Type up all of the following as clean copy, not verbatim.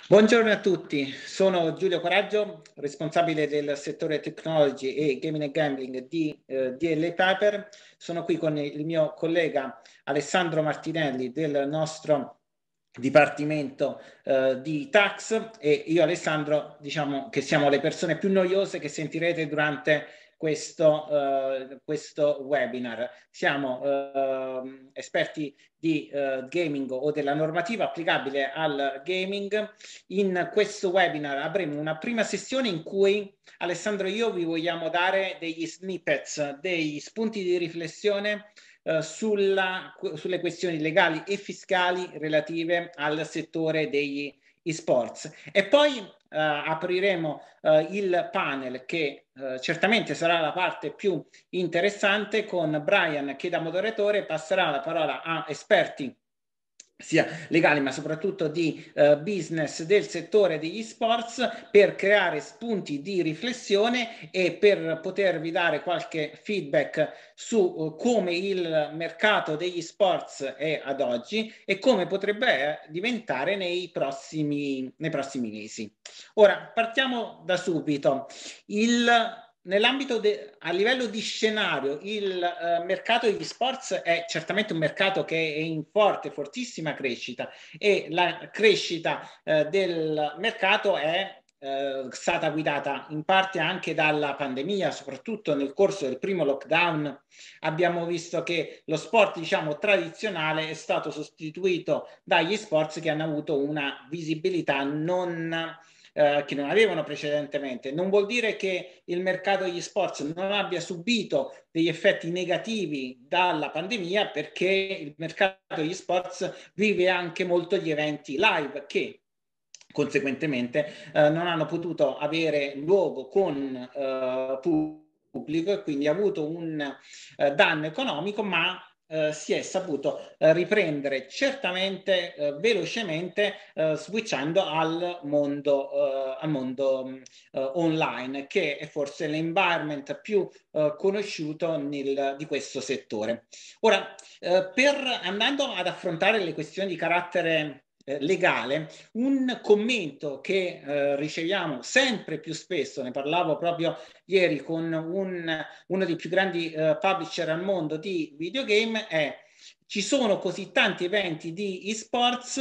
Buongiorno a tutti, sono Giulio Coraggio, responsabile del settore technology e gaming and gambling di DL Piper. Sono qui con il mio collega Alessandro Martinelli del nostro dipartimento di tax e io Alessandro diciamo che siamo le persone più noiose che sentirete durante questo webinar. Siamo esperti di gaming o della normativa applicabile al gaming. In questo webinar avremo una prima sessione in cui Alessandro e io vi vogliamo dare degli snippets, degli spunti di riflessione sulle questioni legali e fiscali relative al settore degli esports. E poi apriremo il panel che certamente sarà la parte più interessante con Brian che da moderatore passerà la parola a esperti sia legali ma soprattutto di business del settore degli sports per creare spunti di riflessione e per potervi dare qualche feedback su come il mercato degli sports è ad oggi e come potrebbe diventare nei prossimi mesi. Ora partiamo da subito. Nell'ambito a livello di scenario, il mercato degli sports è certamente un mercato che è in fortissima crescita e la crescita del mercato è stata guidata in parte anche dalla pandemia, soprattutto nel corso del primo lockdown abbiamo visto che lo sport, diciamo, tradizionale è stato sostituito dagli sport che hanno avuto una visibilità che non avevano precedentemente. Non vuol dire che il mercato degli sport non abbia subito degli effetti negativi dalla pandemia, perché il mercato degli sport vive anche molto gli eventi live che conseguentemente non hanno potuto avere luogo con pubblico e quindi ha avuto un danno economico, ma si è saputo riprendere certamente velocemente switchando al mondo online, che è forse l'environment più conosciuto di questo settore. Ora, andando ad affrontare le questioni di carattere legale, un commento che riceviamo sempre più spesso, ne parlavo proprio ieri con uno dei più grandi publisher al mondo di videogame, è: ci sono così tanti eventi di esports,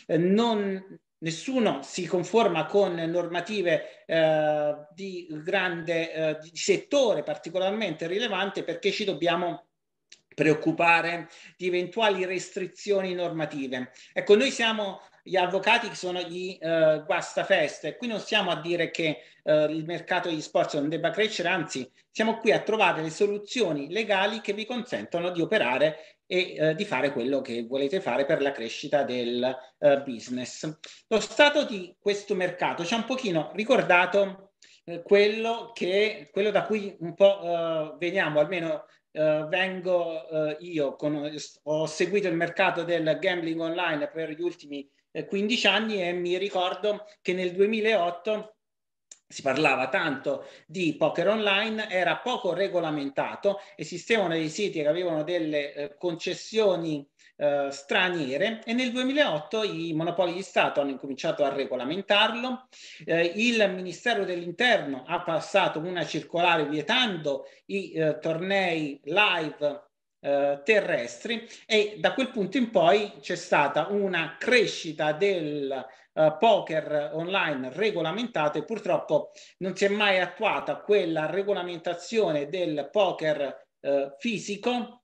nessuno si conforma con normative di grande di settore particolarmente rilevante, perché ci dobbiamo preoccupare di eventuali restrizioni normative. Ecco, noi siamo gli avvocati che sono gli guastafeste, e qui non stiamo a dire che il mercato degli sport non debba crescere, anzi siamo qui a trovare le soluzioni legali che vi consentono di operare e di fare quello che volete fare per la crescita del business. Lo stato di questo mercato ci ha un pochino ricordato quello da cui un po' veniamo, almeno vengo io, ho seguito il mercato del gambling online per gli ultimi 15 anni e mi ricordo che nel 2008 si parlava tanto di poker online, era poco regolamentato, esistevano dei siti che avevano delle concessioni straniere e nel 2008 i monopoli di Stato hanno incominciato a regolamentarlo. Il Ministero dell'Interno ha passato una circolare vietando i tornei live terrestri e da quel punto in poi c'è stata una crescita del poker online regolamentato e purtroppo non si è mai attuata quella regolamentazione del poker fisico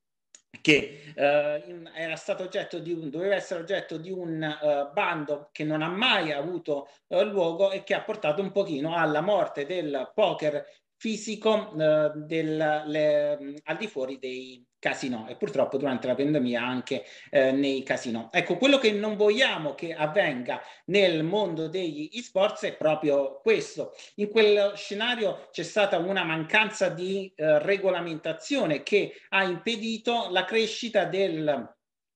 che era stato doveva essere oggetto di un bando che non ha mai avuto luogo e che ha portato un pochino alla morte del poker fisico al di fuori dei casinò e purtroppo durante la pandemia anche nei casinò. Ecco, quello che non vogliamo che avvenga nel mondo degli esports è proprio questo. In quel scenario c'è stata una mancanza di regolamentazione che ha impedito la crescita del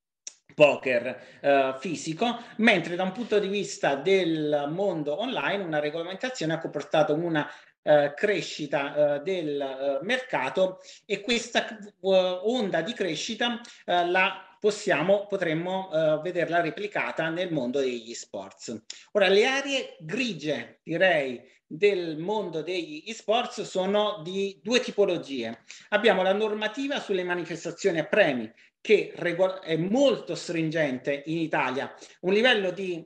poker fisico, mentre da un punto di vista del mondo online una regolamentazione ha comportato una crescita del mercato e questa onda di crescita l'ha potremmo vederla replicata nel mondo degli sports. Ora, le aree grigie, direi, del mondo degli esports sono di due tipologie. Abbiamo la normativa sulle manifestazioni a premi, che è molto stringente in Italia, un livello di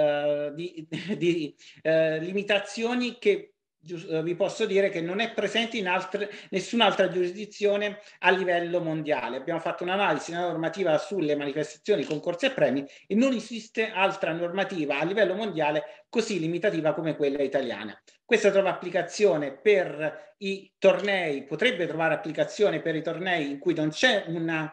limitazioni che vi posso dire che non è presente in nessun'altra giurisdizione a livello mondiale. Abbiamo fatto un'analisi, una normativa sulle manifestazioni, concorsi e premi, e non esiste altra normativa a livello mondiale così limitativa come quella italiana. Questa trova applicazione per i tornei, potrebbe trovare applicazione per i tornei in cui non c'è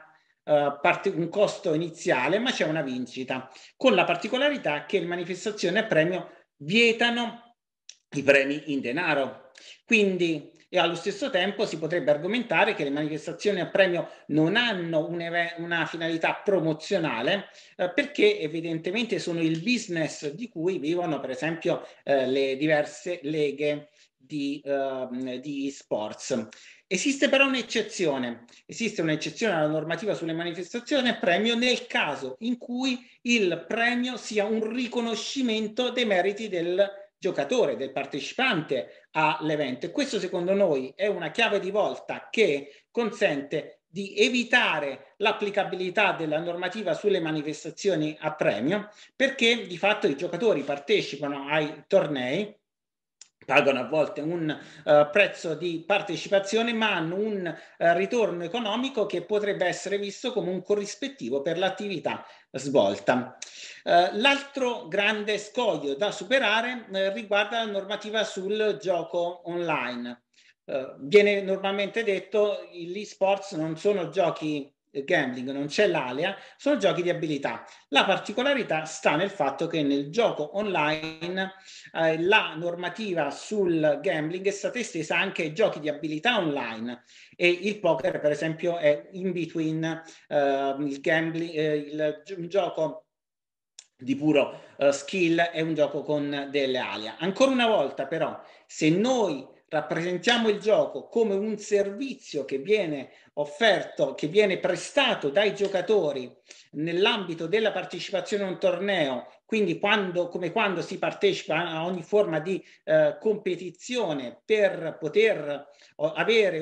un costo iniziale, ma c'è una vincita, con la particolarità che le manifestazioni a premio vietano i premi in denaro. Quindi, e allo stesso tempo si potrebbe argomentare che le manifestazioni a premio non hanno una finalità promozionale, perché evidentemente sono il business di cui vivono per esempio le diverse leghe di sports. Esiste però un'eccezione alla normativa sulle manifestazioni a premio nel caso in cui il premio sia un riconoscimento dei meriti del giocatore, del partecipante all'evento, e questo secondo noi è una chiave di volta che consente di evitare l'applicabilità della normativa sulle manifestazioni a premio, perché di fatto i giocatori partecipano ai tornei, pagano a volte un prezzo di partecipazione, ma hanno un ritorno economico che potrebbe essere visto come un corrispettivo per l'attività svolta. L'altro grande scoglio da superare riguarda la normativa sul gioco online. Viene normalmente detto che gli sports non sono giochi gambling, non c'è l'alea, sono giochi di abilità. La particolarità sta nel fatto che nel gioco online la normativa sul gambling è stata estesa anche ai giochi di abilità online, e il poker per esempio è in between il gambling, un gioco di puro skill è un gioco con delle alia. Ancora una volta però, se noi rappresentiamo il gioco come un servizio che viene offerto, che viene prestato dai giocatori nell'ambito della partecipazione a un torneo, quindi come quando si partecipa a ogni forma di competizione per poter avere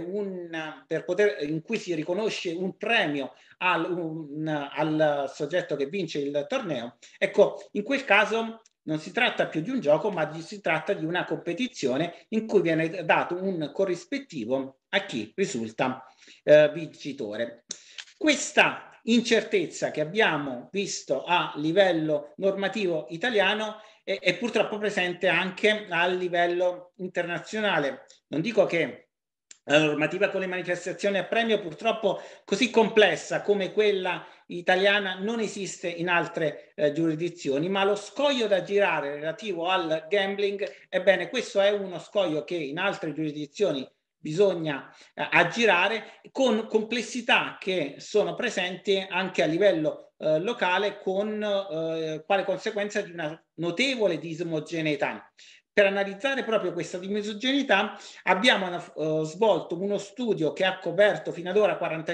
in cui si riconosce un premio al soggetto che vince il torneo, ecco, in quel caso non si tratta più di un gioco, ma si tratta di una competizione in cui viene dato un corrispettivo a chi risulta vincitore. Questa incertezza che abbiamo visto a livello normativo italiano è purtroppo presente anche a livello internazionale. Non dico che la normativa con le manifestazioni a premio, purtroppo così complessa come quella italiana, non esiste in altre giurisdizioni, ma lo scoglio da girare relativo al gambling, ebbene, questo è uno scoglio che in altre giurisdizioni bisogna aggirare, con complessità che sono presenti anche a livello locale, con quale conseguenza di una notevole disomogeneità. Per analizzare proprio questa disomogeneità abbiamo svolto uno studio che ha coperto fino ad ora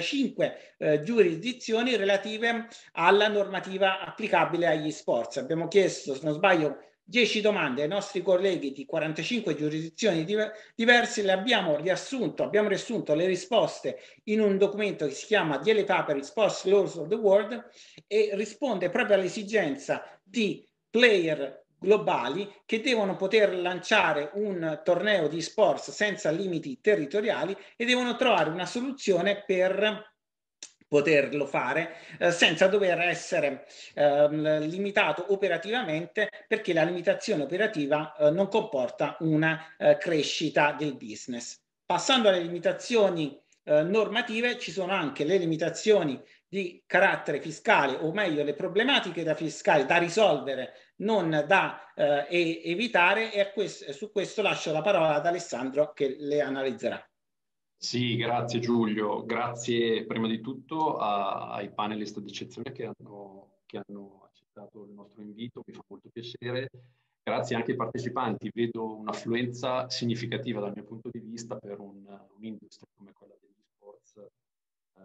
45 giurisdizioni relative alla normativa applicabile agli sports. Abbiamo chiesto, se non sbaglio, 10 domande ai nostri colleghi di 45 giurisdizioni diverse, abbiamo riassunto le risposte in un documento che si chiama The Paper Sports Laws of the World, e risponde proprio all'esigenza di player globali che devono poter lanciare un torneo di sports senza limiti territoriali e devono trovare una soluzione per poterlo fare senza dover essere limitato operativamente, perché la limitazione operativa non comporta una crescita del business. Passando alle limitazioni normative, ci sono anche le limitazioni di carattere fiscale, o meglio le problematiche da fiscali da risolvere, non da evitare, e su questo lascio la parola ad Alessandro che le analizzerà. Sì, grazie Giulio, grazie prima di tutto ai panelist d'eccezione che hanno accettato il nostro invito, mi fa molto piacere. Grazie anche ai partecipanti, vedo un'affluenza significativa dal mio punto di vista per un'industria come quella degli sports assolutamente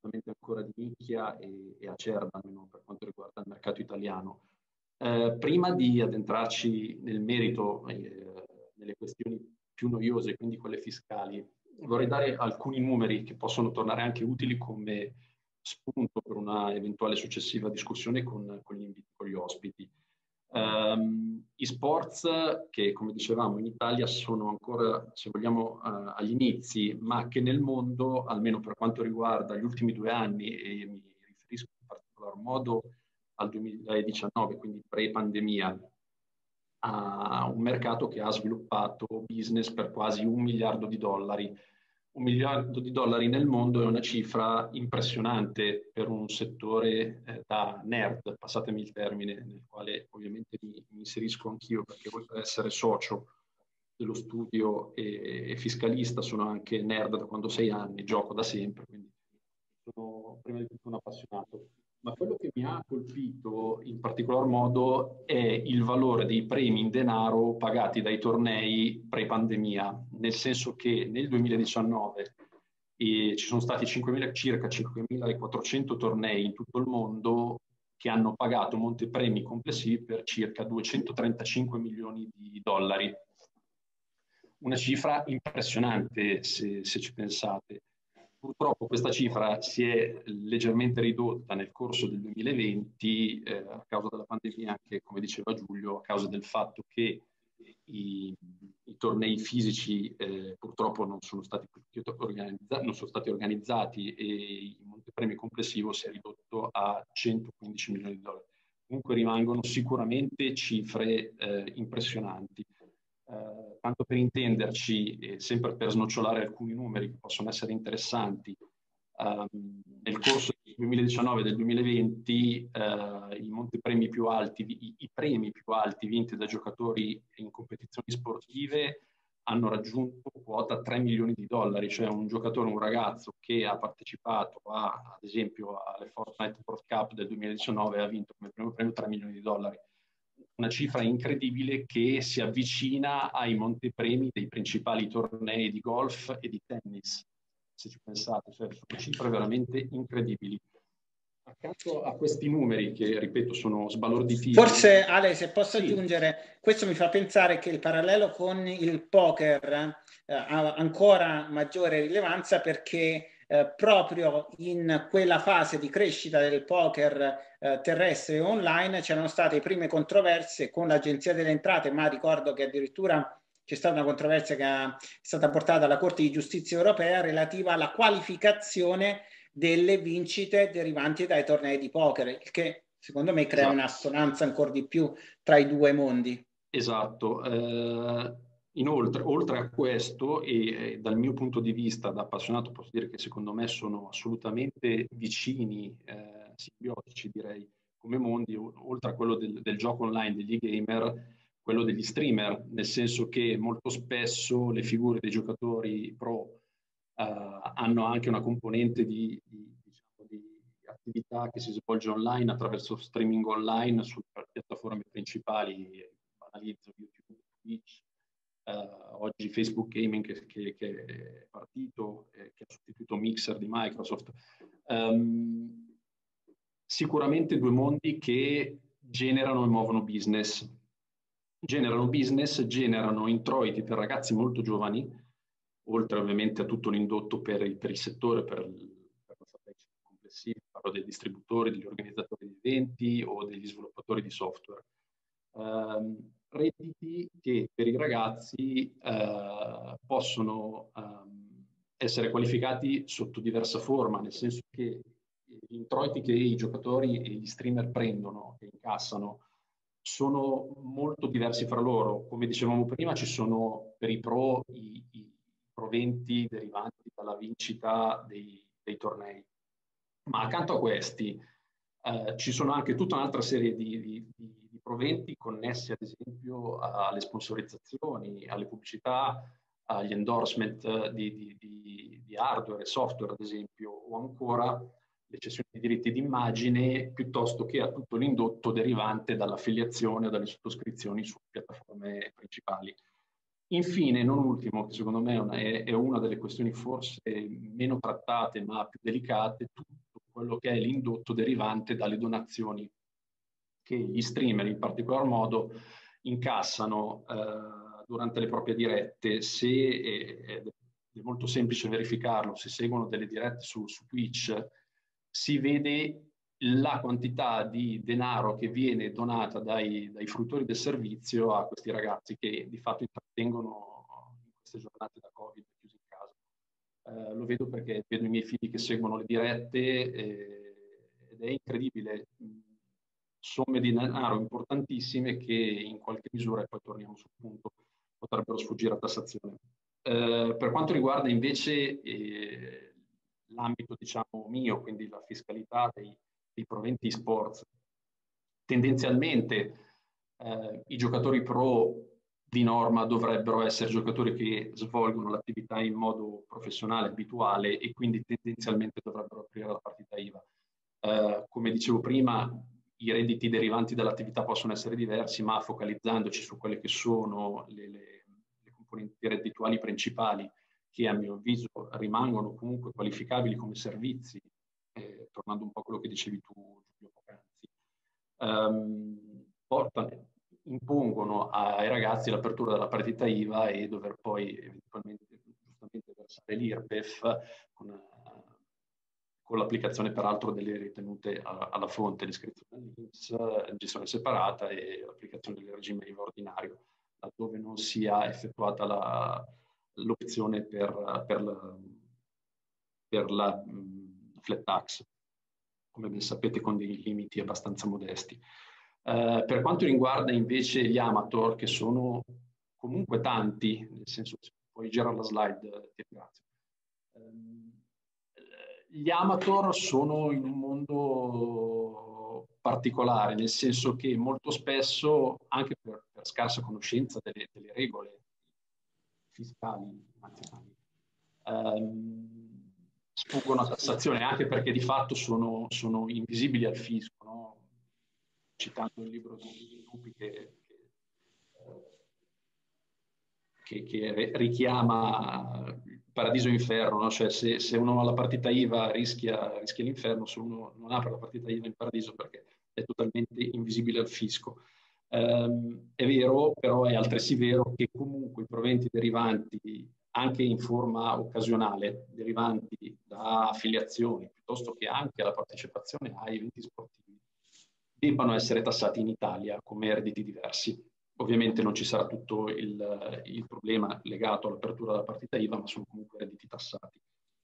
assolutamente ancora di nicchia e acerba, almeno per quanto riguarda il mercato italiano. Prima di addentrarci nel merito, nelle questioni più noiose, quindi quelle fiscali, vorrei dare alcuni numeri che possono tornare anche utili come spunto per una eventuale successiva discussione con gli ospiti. I sports che, come dicevamo, in Italia sono ancora, se vogliamo, agli inizi, ma che nel mondo, almeno per quanto riguarda gli ultimi 2 anni, e mi riferisco in particolar modo al 2019, quindi pre-pandemia, a un mercato che ha sviluppato business per quasi $1 miliardo. $1 miliardo nel mondo è una cifra impressionante per un settore da nerd, passatemi il termine, nel quale ovviamente mi inserisco anch'io, perché oltre ad essere socio dello studio e fiscalista, sono anche nerd da quando 6 anni, gioco da sempre, quindi sono prima di tutto un appassionato. Ma quello che mi ha colpito in particolar modo è il valore dei premi in denaro pagati dai tornei pre-pandemia, nel senso che nel 2019 ci sono stati circa 5.400 tornei in tutto il mondo che hanno pagato montepremi complessivi per circa $235 milioni. Una cifra impressionante se ci pensate. Purtroppo questa cifra si è leggermente ridotta nel corso del 2020 a causa della pandemia, anche come diceva Giulio, a causa del fatto che i tornei fisici purtroppo non sono stati organizzati e il montepremi complessivo si è ridotto a $115 milioni. Comunque rimangono sicuramente cifre impressionanti. Tanto per intenderci, sempre per snocciolare alcuni numeri che possono essere interessanti, nel corso del 2019 e del 2020 i montepremi più alti, i premi più alti vinti da giocatori in competizioni sportive hanno raggiunto quota $3 milioni, cioè un giocatore, un ragazzo che ha partecipato ad esempio alle Fortnite World Cup del 2019 ha vinto come primo premio $3 milioni. Una cifra incredibile che si avvicina ai montepremi dei principali tornei di golf e di tennis, se ci pensate, cioè sono cifre veramente incredibili. Accanto a questi numeri, che ripeto sono sbalorditivi. Forse Ale, se posso sì, aggiungere, questo mi fa pensare che il parallelo con il poker ha ancora maggiore rilevanza perché proprio in quella fase di crescita del poker terrestre e online c'erano state prime controversie con l'Agenzia delle Entrate, ma ricordo che addirittura c'è stata una controversia che è stata portata alla Corte di Giustizia Europea relativa alla qualificazione delle vincite derivanti dai tornei di poker, il che secondo me crea un'assonanza ancora di più tra i due mondi. Esatto. Inoltre, oltre a questo, e dal mio punto di vista da appassionato posso dire che secondo me sono assolutamente vicini, simbiotici direi, come mondi, oltre a quello del gioco online, degli gamer, quello degli streamer, nel senso che molto spesso le figure dei giocatori pro hanno anche una componente di attività che si svolge online attraverso streaming online sulle piattaforme principali, banalizzo YouTube, Twitch, oggi Facebook Gaming che è partito, che ha sostituito Mixer di Microsoft. Sicuramente due mondi che generano e muovono business. Generano introiti per ragazzi molto giovani, oltre ovviamente a tutto l'indotto per il settore, per la supply chain complessiva, parlo dei distributori, degli organizzatori di eventi o degli sviluppatori di software. Redditi che per i ragazzi possono essere qualificati sotto diversa forma, nel senso che gli introiti che i giocatori e gli streamer prendono e incassano sono molto diversi fra loro. Come dicevamo prima, ci sono per i pro i proventi derivanti dalla vincita dei tornei, ma accanto a questi ci sono anche tutta un'altra serie di proventi connessi ad esempio alle sponsorizzazioni, alle pubblicità, agli endorsement di hardware e software ad esempio, o ancora le cessioni di diritti d'immagine, piuttosto che a tutto l'indotto derivante dall'affiliazione o dalle sottoscrizioni su piattaforme principali. Infine, non ultimo, che secondo me è una delle questioni forse meno trattate ma più delicate, tutto quello che è l'indotto derivante dalle donazioni che gli streamer in particolar modo incassano durante le proprie dirette. Ed è molto semplice verificarlo, se seguono delle dirette su Twitch, si vede la quantità di denaro che viene donata dai fruttori del servizio a questi ragazzi che di fatto intrattengono in queste giornate da Covid chiusi in casa. Lo vedo perché vedo i miei figli che seguono le dirette ed è incredibile. Somme di denaro importantissime che in qualche misura, e poi torniamo sul punto, potrebbero sfuggire a tassazione. Per quanto riguarda invece l'ambito, diciamo, mio, quindi la fiscalità dei proventi sports, tendenzialmente i giocatori pro di norma dovrebbero essere giocatori che svolgono l'attività in modo professionale, abituale, e quindi tendenzialmente dovrebbero aprire la partita IVA. Come dicevo prima, i redditi derivanti dall'attività possono essere diversi, ma focalizzandoci su quelle che sono le componenti reddituali principali, che a mio avviso rimangono comunque qualificabili come servizi, tornando un po' a quello che dicevi tu, Giulio, poc'anzi, impongono ai ragazzi l'apertura della partita IVA e dover poi eventualmente giustamente versare l'IRPEF con l'applicazione peraltro delle ritenute alla fonte, l'iscrizione all'INPS, gestione separata e l'applicazione del regime IVA ordinario, laddove non sia effettuata l'opzione per la flat tax, come ben sapete, con dei limiti abbastanza modesti. Per quanto riguarda invece gli amateur, che sono comunque tanti, nel senso, se puoi girare la slide, ti ringrazio. Gli amateur sono in un mondo particolare, nel senso che molto spesso, anche per scarsa conoscenza delle regole fiscali nazionali, sfuggono a tassazione, anche perché di fatto sono invisibili al fisco, no? Citando il libro di Lupi che richiama il paradiso e inferno, no? Cioè se uno ha la partita IVA rischia l'inferno, se uno non apre la partita IVA in paradiso perché è totalmente invisibile al fisco. È vero, però è altresì vero che comunque i proventi derivanti anche in forma occasionale, derivanti da affiliazioni, piuttosto che anche la partecipazione a eventi sportivi, debbano essere tassati in Italia come redditi diversi. Ovviamente non ci sarà tutto il problema legato all'apertura della partita IVA, ma sono comunque redditi tassati.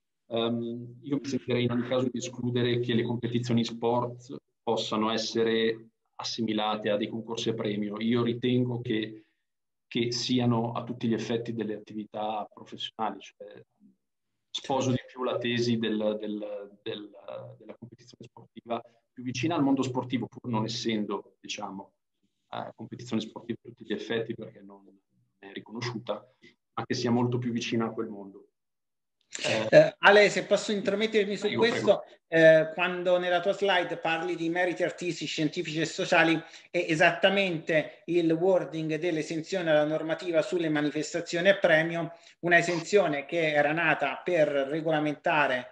Io mi sentirei in ogni caso di escludere che le competizioni sport possano essere assimilate a dei concorsi a premio. Io ritengo che siano a tutti gli effetti delle attività professionali, cioè sposo di più la tesi della competizione sportiva più vicina al mondo sportivo, pur non essendo, diciamo, competizione sportiva a tutti gli effetti perché non è riconosciuta, ma che sia molto più vicina a quel mondo. Ale, se posso intromettermi su questo, quando nella tua slide parli di meriti artistici, scientifici e sociali, è esattamente il wording dell'esenzione alla normativa sulle manifestazioni a premio, una esenzione che era nata per regolamentare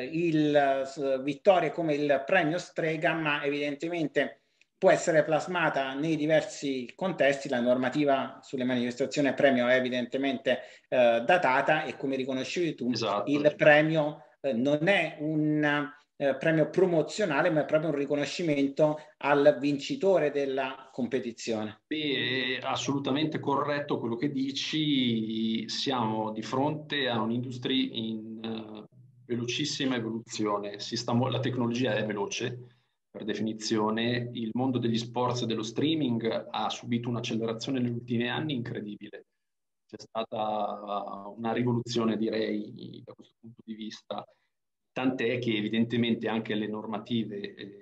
il vittorie come il premio Strega, ma evidentemente può essere plasmata nei diversi contesti. La normativa sulle manifestazioni a premio è evidentemente datata e, come riconoscevi tu, esatto, il premio non è un premio promozionale, ma è proprio un riconoscimento al vincitore della competizione. Beh, è assolutamente corretto quello che dici. Siamo di fronte a un'industria in velocissima evoluzione. La tecnologia è veloce, per definizione. Il mondo degli sports e dello streaming ha subito un'accelerazione negli ultimi anni incredibile. C'è stata una rivoluzione, direi, da questo punto di vista, tant'è che evidentemente anche le normative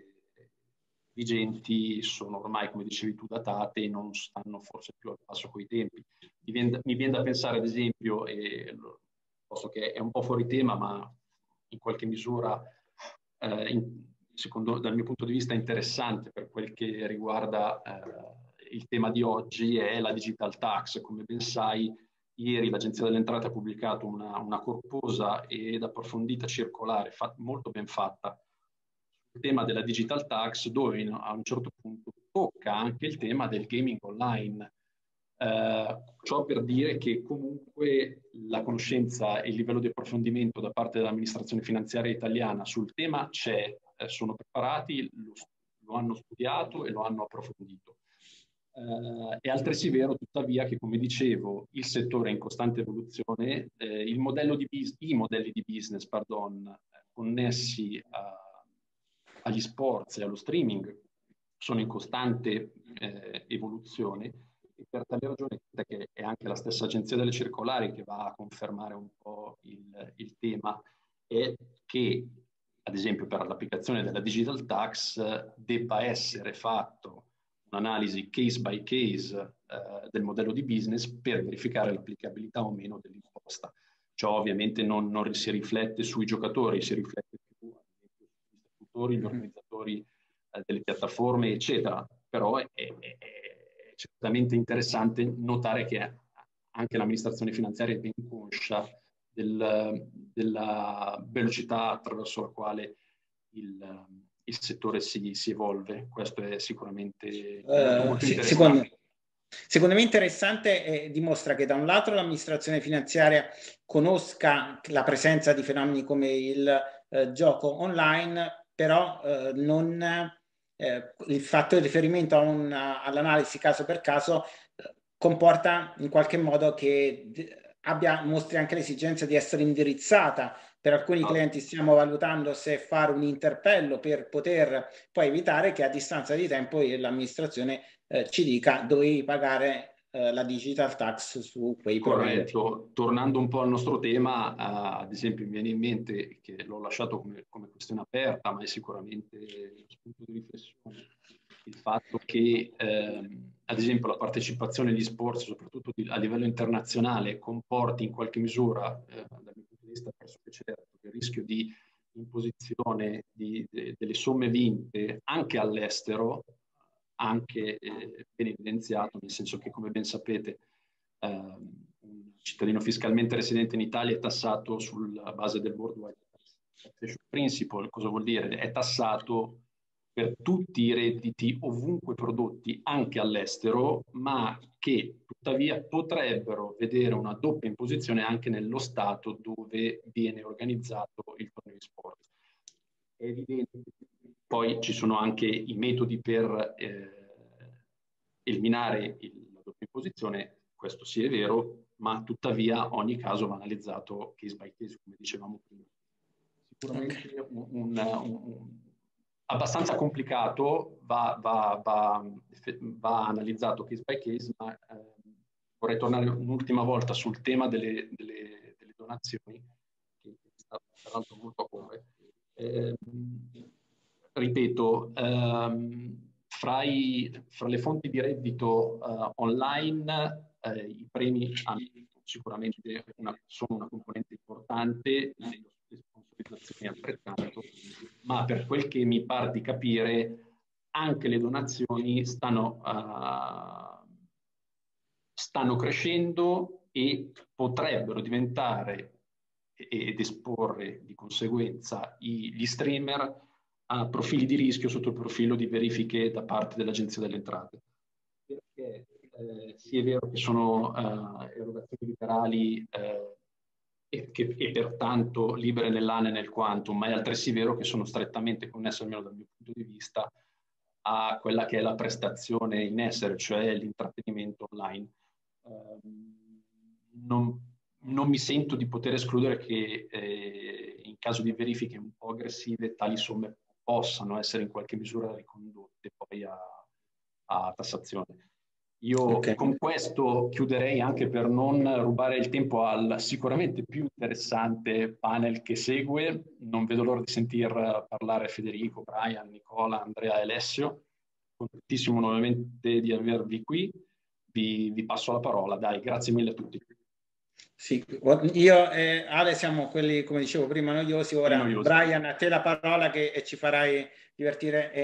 vigenti sono ormai, come dicevi tu, datate e non stanno forse più al passo coi tempi. Mi viene da pensare, ad esempio, posto che è un po' fuori tema, ma in qualche misura, dal mio punto di vista, interessante per quel che riguarda il tema di oggi, è la digital tax. Come ben sai, Ieri l'Agenzia delle Entrate ha pubblicato una corposa ed approfondita circolare, molto ben fatta, sul tema della digital tax, dove a un certo punto tocca anche il tema del gaming online. Ciò per dire che comunque la conoscenza e il livello di approfondimento da parte dell'amministrazione finanziaria italiana sul tema c'è, sono preparati, lo hanno studiato e lo hanno approfondito. È altresì vero, tuttavia, che, come dicevo, il settore è in costante evoluzione, i modelli di business, connessi agli sports e allo streaming sono in costante evoluzione, e per tale ragione che è anche la stessa Agenzia delle Circolari che va a confermare un po' il tema, è che, ad esempio, per l'applicazione della digital tax debba essere fatto un'analisi case by case del modello di business per verificare l'applicabilità o meno dell'imposta. Ciò ovviamente non si riflette sui giocatori, si riflette più sugli istitutori, gli organizzatori delle piattaforme, eccetera. Però è certamente interessante notare che anche l'amministrazione finanziaria è ben conscia della velocità attraverso la quale il settore si evolve. Questo è sicuramente molto interessante. Secondo me interessante, dimostra che da un lato l'amministrazione finanziaria conosca la presenza di fenomeni come il gioco online, però il fatto di riferimento all'analisi caso per caso comporta in qualche modo che mostri anche l'esigenza di essere indirizzata. Per alcuni clienti stiamo valutando se fare un interpello per poter poi evitare che a distanza di tempo l'amministrazione ci dica dovevi pagare la digital tax su quei prodotti. Corretto. Tornando un po' al nostro tema, ad esempio mi viene in mente, che l'ho lasciato come questione aperta, ma è sicuramente uno spunto di riflessione, il fatto che ad esempio la partecipazione agli sport, soprattutto a livello internazionale, comporti in qualche misura, dal mio punto di vista certo, il rischio di imposizione delle somme vinte anche all'estero, anche ben evidenziato, nel senso che, come ben sapete, un cittadino fiscalmente residente in Italia è tassato sulla base del Worldwide Taxation Principle. Cosa vuol dire? È tassato per tutti i redditi ovunque prodotti anche all'estero, ma che tuttavia potrebbero vedere una doppia imposizione anche nello Stato dove viene organizzato il torneo di sport. È evidente. Poi ci sono anche i metodi per eliminare la doppia imposizione, questo sì è vero, ma tuttavia ogni caso va analizzato case by case, come dicevamo prima. Sicuramente abbastanza complicato, va analizzato case by case, ma vorrei tornare un'ultima volta sul tema delle donazioni, che è stato peraltro molto a cuore. Ripeto, fra le fonti di reddito online, i premi hanno sicuramente sono una componente importante, le sponsorizzazioni altrettanto, ma per quel che mi pare di capire anche le donazioni stanno crescendo e potrebbero diventare ed esporre di conseguenza gli streamer a profili di rischio sotto il profilo di verifiche da parte dell'Agenzia delle Entrate. Perché sì è vero che sono erogazioni liberali e pertanto libere nell'ane e nel quantum, ma è altresì vero che sono strettamente connesse, almeno dal mio punto di vista, a quella che è la prestazione in essere, cioè l'intrattenimento online. Non mi sento di poter escludere che in caso di verifiche un po' aggressive tali somme possano essere in qualche misura ricondotte poi a tassazione. Io con questo chiuderei, anche per non rubare il tempo al sicuramente più interessante panel che segue. Non vedo l'ora di sentir parlare Federico, Brian, Nicola, Andrea e Alessio. Contentissimo nuovamente di avervi qui. Vi passo la parola. Dai, grazie mille a tutti. Sì, io e Ale siamo quelli, come dicevo prima, noiosi. Ora, Brian, a te la parola che ci farai divertire e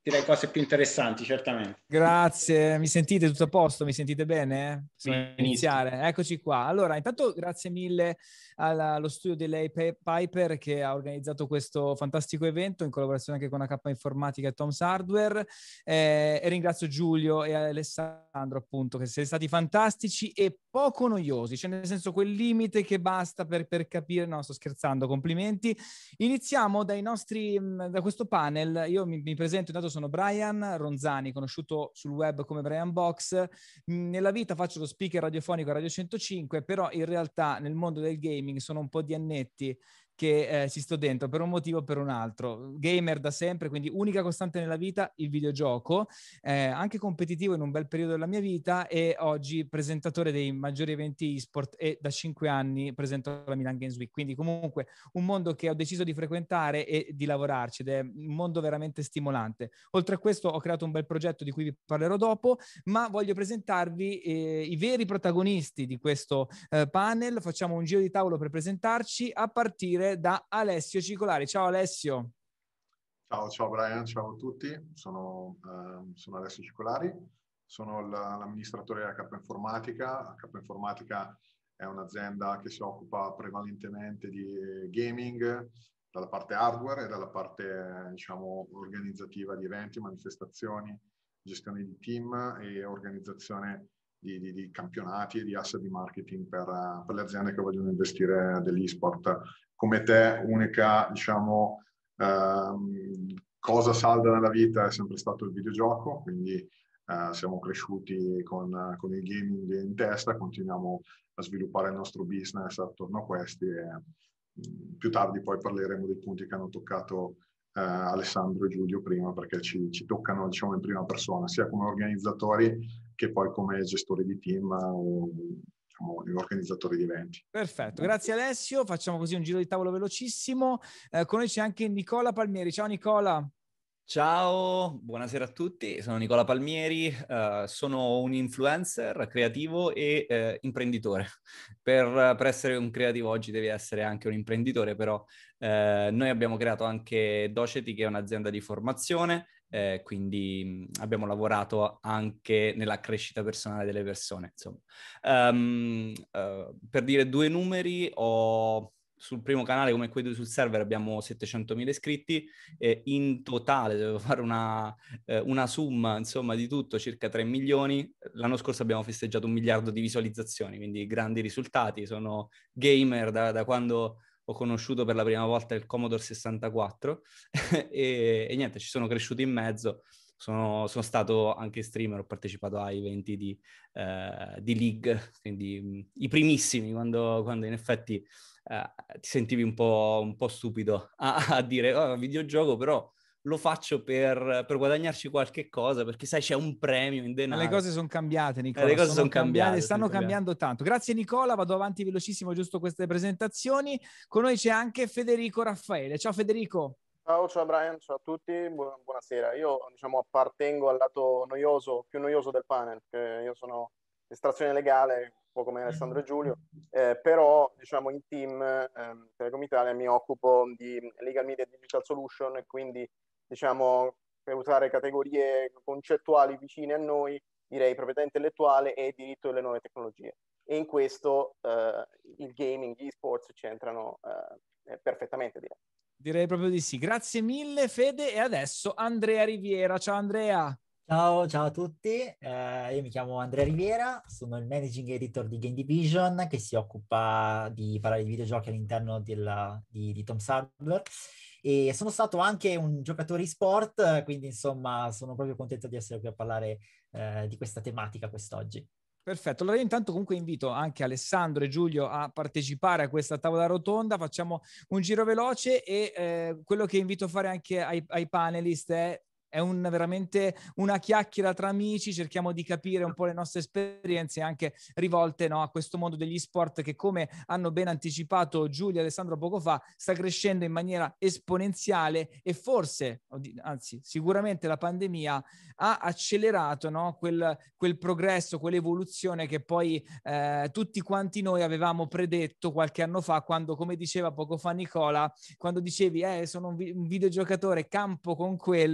direi cose più interessanti, certamente. Grazie, mi sentite tutto a posto? Mi sentite bene? Possiamo Benissimo. iniziare? Eccoci qua. Allora, intanto grazie mille allo studio di Lay Piper che ha organizzato questo fantastico evento in collaborazione anche con AK Informatica e Tom's Hardware, e ringrazio Giulio e Alessandro appunto che siete stati fantastici e poco noiosi, cioè nel senso quel limite che basta per capire, no sto scherzando, complimenti. Iniziamo da questo panel. Io mi presento, intanto sono Brian Ronzani, conosciuto sul web come Brian Box. Nella vita faccio lo speaker radiofonico a Radio 105, però in realtà nel mondo del gaming sono un po' di annetti che ci sto dentro per un motivo o per un altro. Gamer da sempre, quindi unica costante nella vita, il videogioco, anche competitivo in un bel periodo della mia vita e oggi presentatore dei maggiori eventi e-sport e da 5 anni presento la Milan Games Week, quindi comunque un mondo che ho deciso di frequentare e di lavorarci ed è un mondo veramente stimolante. Oltre a questo ho creato un bel progetto di cui vi parlerò dopo, ma voglio presentarvi i veri protagonisti di questo panel. Facciamo un giro di tavolo per presentarci a partire da Alessio Cicolari. Ciao Alessio. Ciao Brian, ciao a tutti, sono Alessio Cicolari, sono l'amministratore della AK Informatica. AK Informatica è un'azienda che si occupa prevalentemente di gaming, dalla parte hardware e dalla parte, diciamo, organizzativa di eventi, manifestazioni, gestione di team e organizzazione di campionati e di asset di marketing per le aziende che vogliono investire dell'e-sport. Come te, unica, diciamo, cosa salda nella vita è sempre stato il videogioco, quindi siamo cresciuti con il gaming in testa, continuiamo a sviluppare il nostro business attorno a questi e più tardi poi parleremo dei punti che hanno toccato Alessandro e Giulio prima, perché ci toccano, diciamo, in prima persona, sia come organizzatori che poi come gestori di team o diciamo, organizzatori di eventi. Perfetto, grazie Alessio. Facciamo così un giro di tavolo velocissimo. Con noi c'è anche Nicola Palmieri. Ciao Nicola. Ciao, buonasera a tutti, sono Nicola Palmieri, sono un influencer creativo e imprenditore. Per essere un creativo oggi devi essere anche un imprenditore, però noi abbiamo creato anche Doceti, che è un'azienda di formazione, quindi abbiamo lavorato anche nella crescita personale delle persone. Insomma. Per dire due numeri, sul primo canale, come quelli sul server, abbiamo 700.000 iscritti, in totale devo fare una somma, insomma, di tutto, circa 3 milioni. L'anno scorso abbiamo festeggiato 1 miliardo di visualizzazioni, quindi grandi risultati. Sono gamer da quando ho conosciuto per la prima volta il Commodore 64 e niente, ci sono cresciuto in mezzo. Sono stato anche streamer, ho partecipato ai eventi di League, quindi i primissimi, quando in effetti ti sentivi un po' stupido a dire videogioco, però lo faccio per guadagnarci qualche cosa, perché sai c'è un premio in denaro. Le cose sono cambiate, Nicola. Le cose sono cambiate. Stanno cambiando tanto. Grazie Nicola, vado avanti velocissimo giusto queste presentazioni. Con noi c'è anche Federico Raffaele. Ciao Federico. Ciao Brian, ciao a tutti, buonasera. Io diciamo appartengo al lato più noioso del panel, che io sono estrazione legale, un po' come Alessandro e Giulio, però diciamo in team Telecom Italia mi occupo di Legal Media e Digital Solution, e quindi diciamo per usare categorie concettuali vicine a noi, direi proprietà intellettuale e diritto delle nuove tecnologie. E in questo il gaming, gli e-sports c'entrano perfettamente, direi. Direi proprio di sì. Grazie mille Fede e adesso Andrea Riviera. Ciao Andrea. Ciao a tutti, io mi chiamo Andrea Riviera, sono il Managing Editor di Game Division che si occupa di parlare di videogiochi all'interno di Tom's Hardware e sono stato anche un giocatore e-sport, quindi insomma sono proprio contento di essere qui a parlare di questa tematica quest'oggi. Perfetto, allora io intanto comunque invito anche Alessandro e Giulio a partecipare a questa tavola rotonda, facciamo un giro veloce e quello che invito a fare anche ai panelist è veramente una chiacchiera tra amici, cerchiamo di capire un po' le nostre esperienze anche rivolte, no, a questo mondo degli sport che, come hanno ben anticipato Giulio e Alessandro poco fa, sta crescendo in maniera esponenziale e forse, anzi sicuramente la pandemia ha accelerato, no, quel progresso, quell'evoluzione che poi tutti quanti noi avevamo predetto qualche anno fa, quando, come diceva poco fa Nicola, quando dicevi sono un videogiocatore, campo con quello,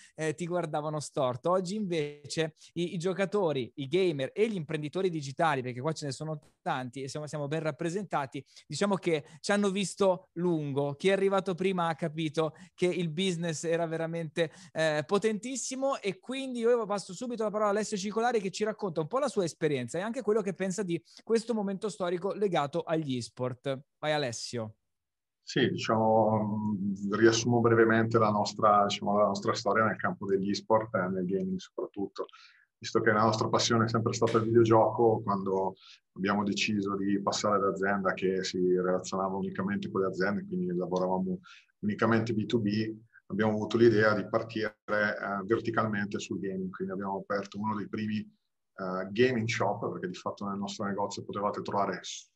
ti guardavano storto. Oggi invece i giocatori, i gamer e gli imprenditori digitali, perché qua ce ne sono tanti e siamo ben rappresentati, diciamo che ci hanno visto lungo. Chi è arrivato prima ha capito che il business era veramente potentissimo, e quindi io passo subito la parola a Alessio Cicolari, che ci racconta un po' la sua esperienza e anche quello che pensa di questo momento storico legato agli e-sport. Vai Alessio. Sì, diciamo, riassumo brevemente la nostra storia nel campo degli e-sport e nel gaming soprattutto. Visto che la nostra passione è sempre stata il videogioco, quando abbiamo deciso di passare ad azienda che si relazionava unicamente con le aziende, quindi lavoravamo unicamente B2B, abbiamo avuto l'idea di partire verticalmente sul gaming. Quindi abbiamo aperto uno dei primi gaming shop, perché di fatto nel nostro negozio potevate trovare,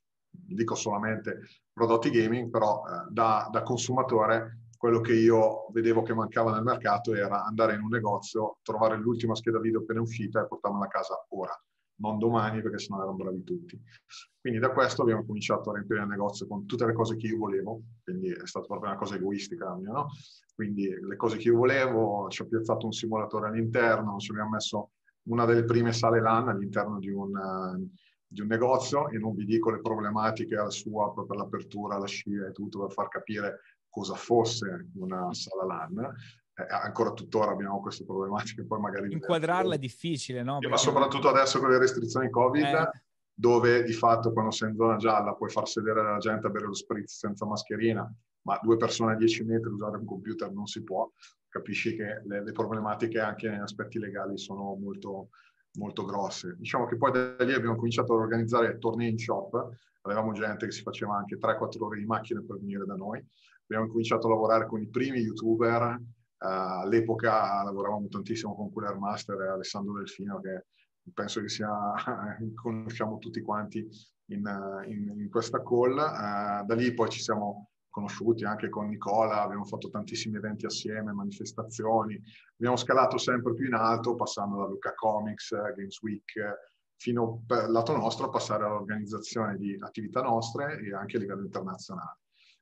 dico solamente prodotti gaming, però da consumatore quello che io vedevo che mancava nel mercato era andare in un negozio, trovare l'ultima scheda video appena uscita e portarmela a casa ora, non domani, perché sennò erano bravi tutti. Quindi da questo abbiamo cominciato a riempire il negozio con tutte le cose che io volevo, quindi è stata proprio una cosa egoistica la mia, no? Quindi le cose che io volevo, ci ho piazzato un simulatore all'interno, ci abbiamo messo una delle prime sale LAN all'interno di un negozio, e non vi dico le problematiche al suo per l'apertura, la scia e tutto, per far capire cosa fosse una sala LAN. Ancora tuttora abbiamo queste problematiche, poi magari inquadrarla è difficile, no? Ma soprattutto adesso con le restrizioni Covid, dove di fatto quando sei in zona gialla puoi far sedere la gente a bere lo spritz senza mascherina, ma 2 persone a 10 metri usare un computer non si può. Capisci che le problematiche anche negli aspetti legali sono molto, molto grosse. Diciamo che poi da lì abbiamo cominciato a organizzare tornei in shop, avevamo gente che si faceva anche 3-4 ore di macchina per venire da noi, abbiamo cominciato a lavorare con i primi youtuber, all'epoca lavoravamo tantissimo con Cooler Master e Alessandro Delfino, che penso che conosciamo tutti quanti in questa call. Da lì poi ci siamo conosciuti anche con Nicola, abbiamo fatto tantissimi eventi assieme, manifestazioni, abbiamo scalato sempre più in alto, passando da Lucca Comics, Games Week, fino per lato nostro a passare all'organizzazione di attività nostre e anche a livello internazionale.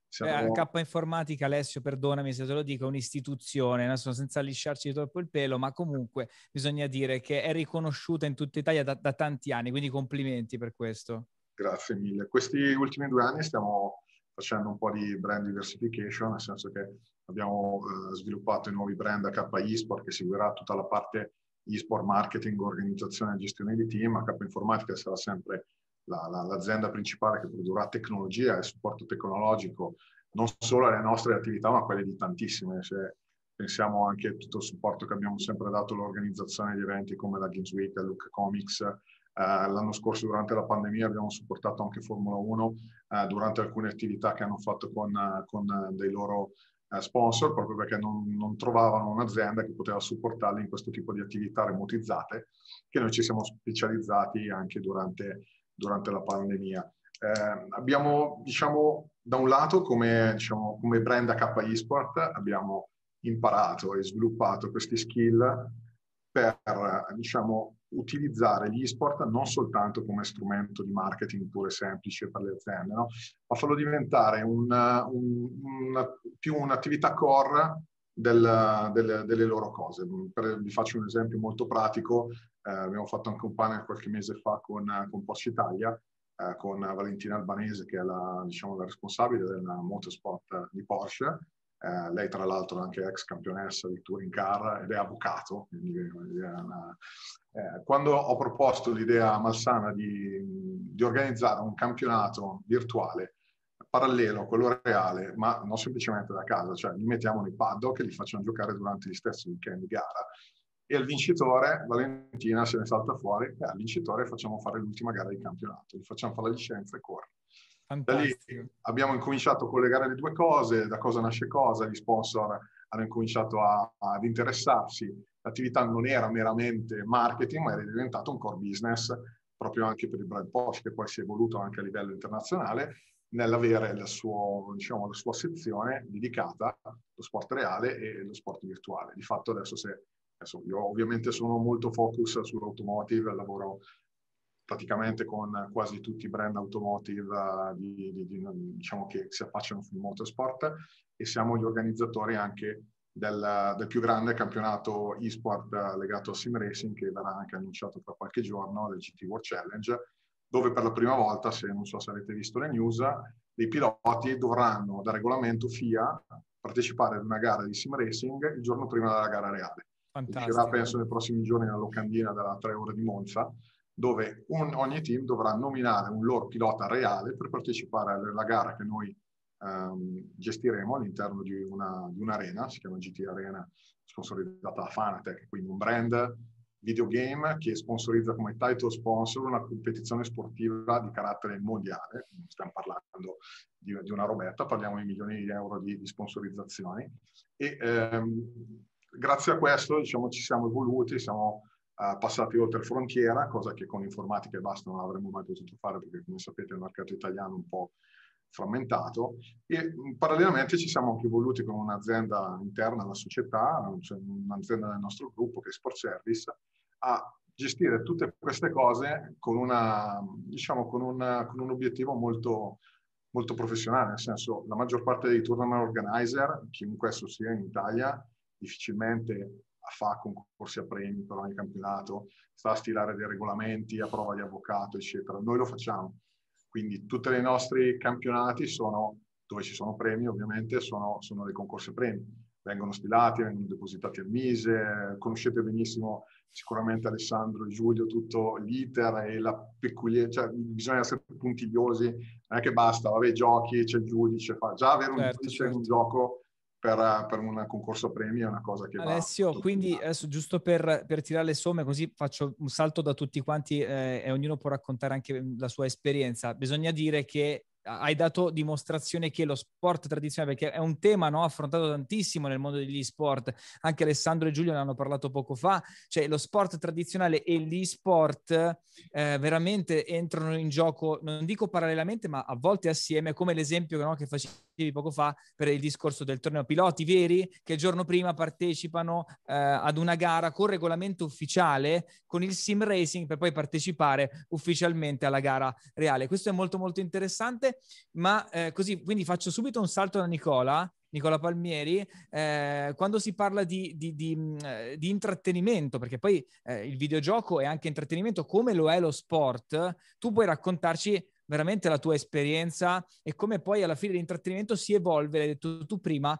K Informatica, Alessio, perdonami se te lo dico, è un'istituzione, adesso senza lisciarci troppo il pelo, ma comunque bisogna dire che è riconosciuta in tutta Italia da tanti anni, quindi complimenti per questo. Grazie mille. Questi ultimi 2 anni stiamo facendo un po' di brand diversification, nel senso che abbiamo sviluppato i nuovi brand K eSport, che seguirà tutta la parte eSport marketing, organizzazione e gestione di team. K Informatica sarà sempre l'azienda principale che produrrà tecnologia e supporto tecnologico, non solo alle nostre attività, ma a quelle di tantissime. Se pensiamo anche a tutto il supporto che abbiamo sempre dato all'organizzazione di eventi come la Games Week, Lucca Comics. L'anno scorso, durante la pandemia, abbiamo supportato anche Formula 1 durante alcune attività che hanno fatto con dei loro sponsor, proprio perché non trovavano un'azienda che poteva supportarli in questo tipo di attività remotizzate, che noi ci siamo specializzati anche durante la pandemia. Abbiamo, diciamo, da un lato come brand K eSport abbiamo imparato e sviluppato questi skill per, diciamo, utilizzare gli e-sport non soltanto come strumento di marketing puro e semplice per le aziende, no? Ma farlo diventare più un'attività core delle loro cose. Vi faccio un esempio molto pratico. Abbiamo fatto anche un panel qualche mese fa con Porsche Italia, con Valentina Albanese, che è la responsabile del motorsport di Porsche. Lei tra l'altro è anche ex campionessa di touring car ed è avvocato. Quindi quando ho proposto l'idea malsana di organizzare un campionato virtuale parallelo a quello reale, ma non semplicemente da casa, cioè li mettiamo nei paddock e li facciamo giocare durante gli stessi weekend di gara, e al vincitore, Valentina se ne salta fuori, e al vincitore facciamo fare l'ultima gara di campionato, gli facciamo fare la licenza e corre. Da lì abbiamo incominciato a collegare le 2 cose, da cosa nasce cosa, gli sponsor hanno incominciato ad interessarsi, l'attività non era meramente marketing, ma era diventato un core business, proprio anche per il brand Porsche, che poi si è evoluto anche a livello internazionale, nell'avere la sua sezione dedicata allo sport reale e allo sport virtuale. Di fatto adesso io ovviamente sono molto focus sull'automotive, lavoro praticamente con quasi tutti i brand automotive diciamo che si affacciano sul motorsport, e siamo gli organizzatori anche del più grande campionato e-sport legato a sim racing, che verrà anche annunciato tra qualche giorno, del GT World Challenge, dove per la prima volta, non so se avete visto le news, i piloti dovranno, da regolamento FIA, partecipare ad una gara di sim racing il giorno prima della gara reale. Uscirà, penso, nei prossimi giorni la locandina della 3 ore di Monza, dove ogni team dovrà nominare un loro pilota reale per partecipare alla gara che noi gestiremo all'interno di un'arena, si chiama GT Arena, sponsorizzata da Fanatec, quindi un brand videogame che sponsorizza come title sponsor una competizione sportiva di carattere mondiale. Non stiamo parlando di una robetta, parliamo di milioni di euro di sponsorizzazioni. E grazie a questo, diciamo, ci siamo evoluti, siamo passati oltre frontiera, cosa che con informatica e basta non avremmo mai potuto fare, perché come sapete il mercato italiano è un po' frammentato, e parallelamente ci siamo anche evoluti con un'azienda interna alla società, cioè un'azienda del nostro gruppo che è Sport Service, a gestire tutte queste cose con con un obiettivo molto, molto professionale, nel senso, la maggior parte dei tournament organizer, chiunque esso sia in Italia, difficilmente fa concorsi a premi per ogni campionato, sta a stilare dei regolamenti a prova di avvocato, eccetera. Noi lo facciamo. Quindi tutti i nostri campionati dove ci sono premi, ovviamente, sono dei concorsi a premi. Vengono stilati, vengono depositati al Mise, conoscete benissimo sicuramente Alessandro e Giulio, tutto l'iter e la peculiarità, cioè bisogna essere puntigliosi, non è che basta, vabbè, giochi, c'è il giudice, già avere un giudice in un gioco per un concorso a premi è una cosa che Alessio, quindi adesso giusto per tirare le somme, così faccio un salto da tutti quanti e ognuno può raccontare anche la sua esperienza. Bisogna dire che hai dato dimostrazione che lo sport tradizionale, perché è un tema, no, affrontato tantissimo nel mondo degli sport, anche Alessandro e Giulio ne hanno parlato poco fa, cioè lo sport tradizionale e l'e-sport veramente entrano in gioco, non dico parallelamente, ma a volte assieme, come l'esempio, no, che facevi poco fa per il discorso del torneo. Piloti veri che il giorno prima partecipano ad una gara con regolamento ufficiale, con il sim racing, per poi partecipare ufficialmente alla gara reale. Questo è molto molto interessante. Ma così, quindi faccio subito un salto da Nicola Palmieri, quando si parla di intrattenimento, perché poi il videogioco è anche intrattenimento come lo è lo sport, tu puoi raccontarci veramente la tua esperienza e come poi alla fine l'intrattenimento si evolve, l'hai detto tu prima,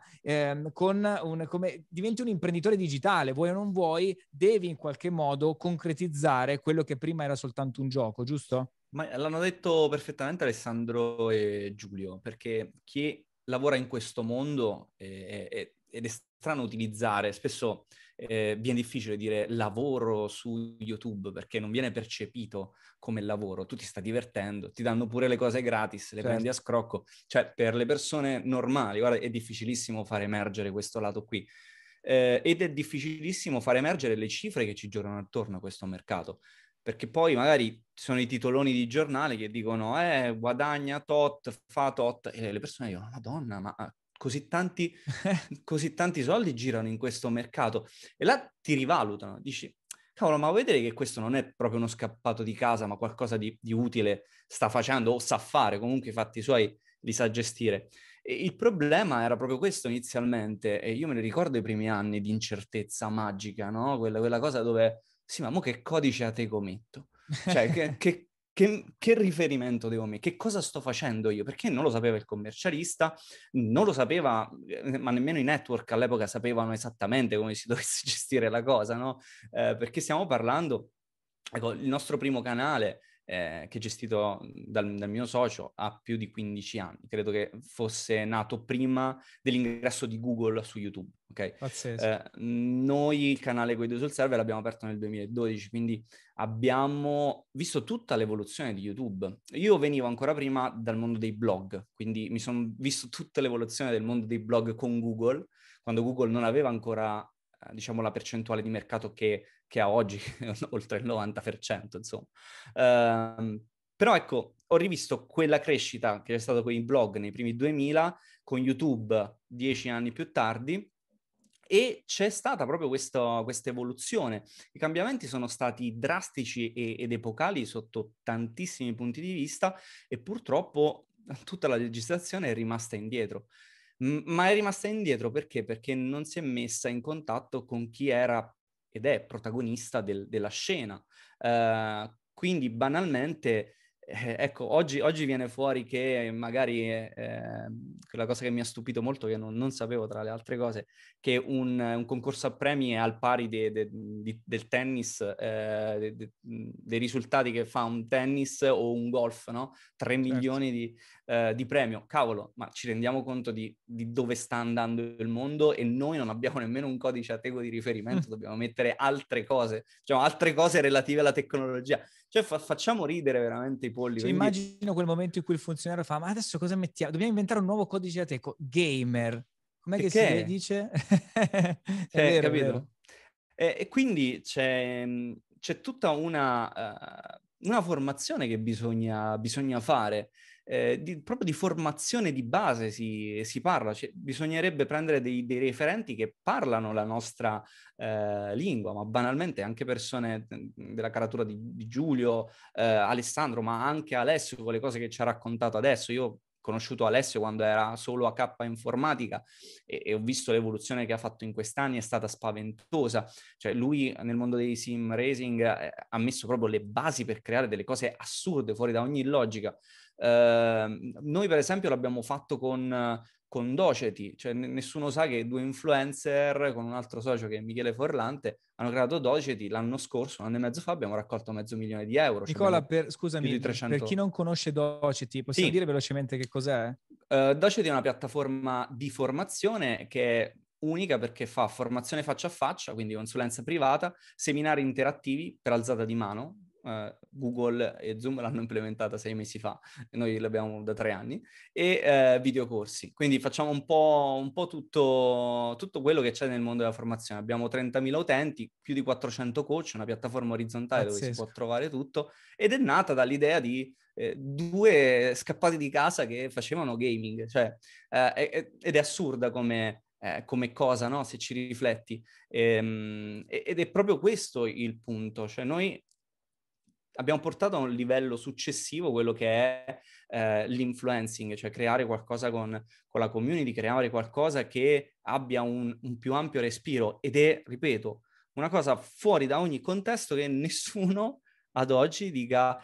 come diventi un imprenditore digitale, vuoi o non vuoi, devi in qualche modo concretizzare quello che prima era soltanto un gioco, giusto? Ma l'hanno detto perfettamente Alessandro e Giulio, perché chi lavora in questo mondo ed è strano utilizzare, spesso viene difficile dire lavoro su YouTube perché non viene percepito come lavoro, tu ti stai divertendo, ti danno pure le cose gratis, le prendi a scrocco, cioè per le persone normali, guarda, è difficilissimo fare emergere questo lato qui. Ed è difficilissimo fare emergere le cifre che ci girano attorno a questo mercato. Perché poi magari sono i titoloni di giornale che dicono guadagna tot, fa tot, e le persone dicono Madonna, ma così tanti soldi girano in questo mercato, e là ti rivalutano, dici cavolo, ma vuoi vedere che questo non è proprio uno scappato di casa, ma qualcosa di utile sta facendo o sa fare, comunque i fatti suoi li sa gestire. E il problema era proprio questo inizialmente, e io me ne ricordo i primi anni di incertezza magica, no? Quella cosa dove sì, ma mo che codice a te commetto? Cioè, che riferimento devo mettere? Che cosa sto facendo io? Perché non lo sapeva il commercialista, non lo sapeva, ma nemmeno i network all'epoca sapevano esattamente come si dovesse gestire la cosa, no? Perché stiamo parlando, ecco, il nostro primo canale, che è gestito dal mio socio, ha più di 15 anni. Credo che fosse nato prima dell'ingresso di Google su YouTube. Okay? Noi il canale Guido sul server l'abbiamo aperto nel 2012, quindi abbiamo visto tutta l'evoluzione di YouTube. Io venivo ancora prima dal mondo dei blog, quindi mi sono visto tutta l'evoluzione del mondo dei blog con Google, quando Google non aveva ancora diciamo la percentuale di mercato che ha oggi, oltre il 90%, insomma. Però ecco, ho rivisto quella crescita che è stata con i blog nei primi 2000, con YouTube 10 anni più tardi, e c'è stata proprio questa evoluzione. I cambiamenti sono stati drastici ed epocali sotto tantissimi punti di vista, e purtroppo tutta la legislazione è rimasta indietro. ma è rimasta indietro perché? Perché non si è messa in contatto con chi era ed è protagonista della scena. Quindi banalmente, ecco, oggi viene fuori che magari quella cosa che mi ha stupito molto, che non sapevo tra le altre cose, che un concorso a premi è al pari del tennis, dei risultati che fa un tennis o un golf, no? 3 milioni di premio. Cavolo, ma ci rendiamo conto di dove sta andando il mondo e noi non abbiamo nemmeno un codice Ateco di riferimento, dobbiamo mettere altre cose, diciamo altre cose relative alla tecnologia. Cioè facciamo ridere veramente i polli. Cioè, quindi... immagino quel momento in cui il funzionario fa: ma adesso cosa mettiamo? Dobbiamo inventare un nuovo codice Ateco. Gamer. Com'è che si dice? È vero, capito? è vero. E quindi c'è tutta una formazione che bisogna fare, proprio di formazione di base si parla, cioè, bisognerebbe prendere dei referenti che parlano la nostra lingua, ma banalmente anche persone della caratura di Giulio, Alessandro, ma anche Alessio con le cose che ci ha raccontato adesso. Io ho conosciuto Alessio quando era solo a K Informatica e ho visto l'evoluzione che ha fatto in quest'anni, è stata spaventosa. Cioè lui nel mondo dei sim racing ha messo proprio le basi per creare delle cose assurde, fuori da ogni logica. Noi per esempio l'abbiamo fatto con Doceti, cioè nessuno sa che 2 influencer con un altro socio che è Michele Forlante hanno creato Doceti l'anno scorso, un anno e mezzo fa, abbiamo raccolto €500.000. Nicola, scusami, più di 300... per chi non conosce Doceti, possiamo Sì. dire velocemente che cos'è? Doceti è una piattaforma di formazione che è unica perché fa formazione faccia a faccia, quindi consulenza privata, seminari interattivi per alzata di mano. Google e Zoom l'hanno implementata 6 mesi fa, noi l'abbiamo da 3 anni, e videocorsi. Quindi facciamo un po' tutto quello che c'è nel mondo della formazione. Abbiamo 30.000 utenti, più di 400 coach, una piattaforma orizzontale dove si può trovare tutto, ed è nata dall'idea di 2 scappati di casa che facevano gaming, cioè, ed è assurda come cosa, no? Se ci rifletti. Ed è proprio questo il punto, cioè noi abbiamo portato a un livello successivo quello che è l'influencing, cioè creare qualcosa con la community, creare qualcosa che abbia un più ampio respiro, ed è, ripeto, una cosa fuori da ogni contesto che nessuno ad oggi dica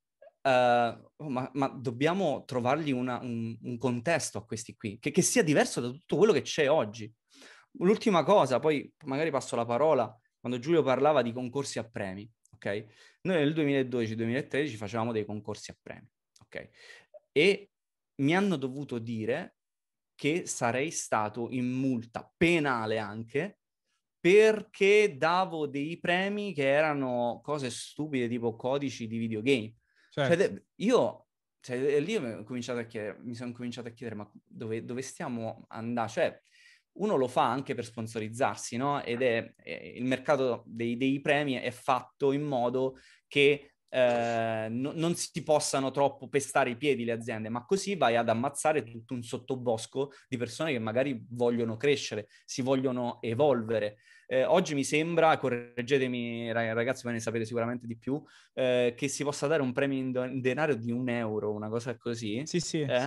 ma dobbiamo trovargli un contesto a questi qui, che sia diverso da tutto quello che c'è oggi. L'ultima cosa, poi magari passo la parola, quando Giulio parlava di concorsi a premi, ok? Noi nel 2012-2013 facevamo dei concorsi a premi, ok? E mi hanno dovuto dire che sarei stato in multa penale anche perché davo dei premi che erano cose stupide tipo codici di videogame. Certo. Cioè, io lì mi sono cominciato a chiedere ma dove stiamo andando? Cioè, uno lo fa anche per sponsorizzarsi, no? Ed il mercato dei premi è fatto in modo che non si possano troppo pestare i piedi le aziende, ma così vai ad ammazzare tutto un sottobosco di persone che magari vogliono crescere, si vogliono evolvere. Oggi mi sembra, correggetemi ragazzi, voi ne sapete sicuramente di più, che si possa dare un premio in denaro di €1, una cosa così. Sì.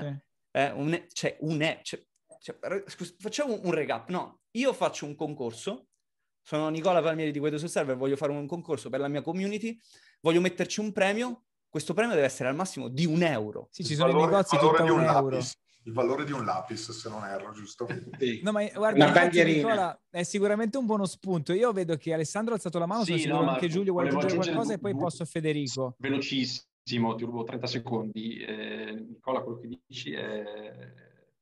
Facciamo un recap. No, io faccio un concorso, sono Nicola Palmieri di Guido sul Server, voglio fare un concorso per la mia community, voglio metterci un premio, questo premio deve essere al massimo di €1. Sì, ci sono i negozi tutto a €1. Il valore di un lapis, se non erro, giusto? Sì. No, ma guarda, infatti, Nicola, è sicuramente un buono spunto. Io vedo che Alessandro ha alzato la mano, sono sicuro anche Giulio vuole aggiungere qualcosa e poi passo a Federico. Velocissimo, ti rubo 30 secondi. Nicola, quello che dici è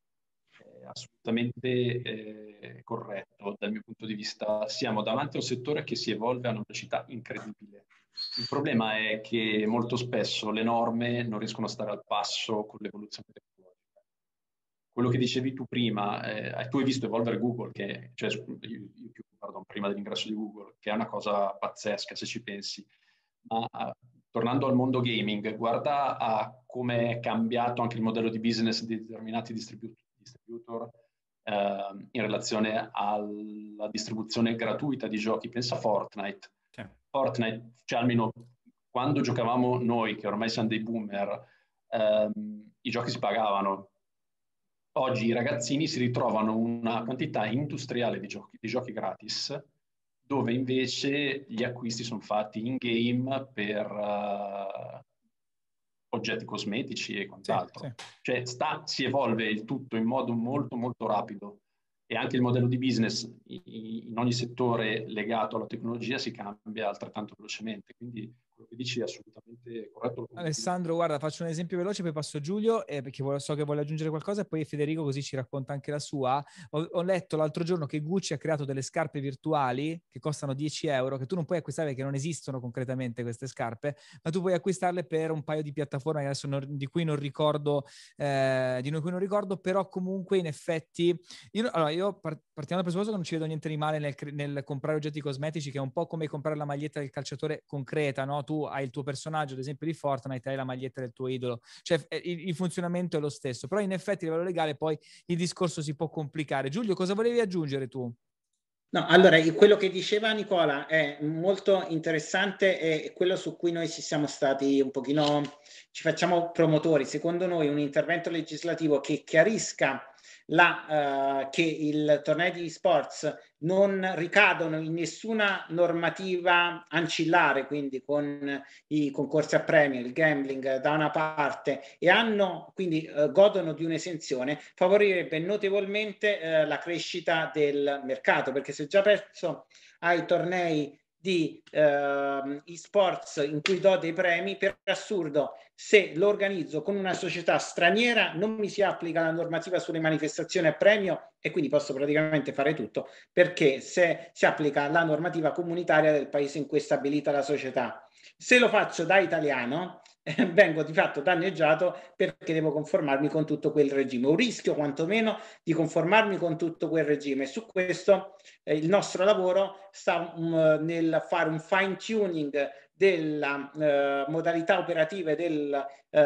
assolutamente corretto dal mio punto di vista. Siamo davanti a un settore che si evolve a una velocità incredibile. Il problema è che molto spesso le norme non riescono a stare al passo con l'evoluzione tecnologica. Quello che dicevi tu prima, tu hai visto evolvere Google, cioè YouTube, pardon, prima dell'ingresso di Google, che è una cosa pazzesca se ci pensi. Ma tornando al mondo gaming, guarda a come è cambiato anche il modello di business di determinati distributor in relazione alla distribuzione gratuita di giochi. Pensa a Fortnite. Fortnite, cioè almeno quando giocavamo noi, che ormai siamo dei boomer, i giochi si pagavano. oggi i ragazzini si ritrovano una quantità industriale di giochi gratis, dove invece gli acquisti sono fatti in game per oggetti cosmetici e quant'altro. Sì. Cioè si evolve il tutto in modo molto molto rapido, e anche il modello di business in ogni settore legato alla tecnologia si cambia altrettanto velocemente, quindi quello che dici è assolutamente corretto. Alessandro, guarda, faccio un esempio veloce, poi passo a Giulio, perché so che vuole aggiungere qualcosa, e poi Federico così ci racconta anche la sua. Ho letto l'altro giorno che Gucci ha creato delle scarpe virtuali che costano 10 euro, che tu non puoi acquistare perché non esistono concretamente queste scarpe, ma tu puoi acquistarle per un paio di piattaforme adesso di cui non ricordo, però comunque in effetti... Io partiamo dal presupposto che non ci vedo niente di male nel comprare oggetti cosmetici, che è un po' come comprare la maglietta del calciatore concreta, no? Tu hai il tuo personaggio, ad esempio di Fortnite, hai la maglietta del tuo idolo, cioè il funzionamento è lo stesso, però in effetti a livello legale poi il discorso si può complicare. Giulio, cosa volevi aggiungere tu? No, allora, quello che diceva Nicola è molto interessante, e quello su cui noi ci siamo stati un pochino, ci facciamo promotori. Secondo noi un intervento legislativo che chiarisca che il torneo di sports non ricadono in nessuna normativa ancillare, quindi con i concorsi a premio, il gambling da una parte, e quindi godono di un'esenzione, favorirebbe notevolmente la crescita del mercato, perché se già penso ai tornei di e-sports in cui do dei premi, per assurdo, se lo organizzo con una società straniera non mi si applica la normativa sulle manifestazioni a premio, e quindi posso praticamente fare tutto, perché se si applica la normativa comunitaria del paese in cui è stabilita la società. Se lo faccio da italiano vengo di fatto danneggiato, perché devo conformarmi con tutto quel regime, o rischio quantomeno di conformarmi con tutto quel regime. Su questo il nostro lavoro sta nel fare un fine tuning della modalità operative del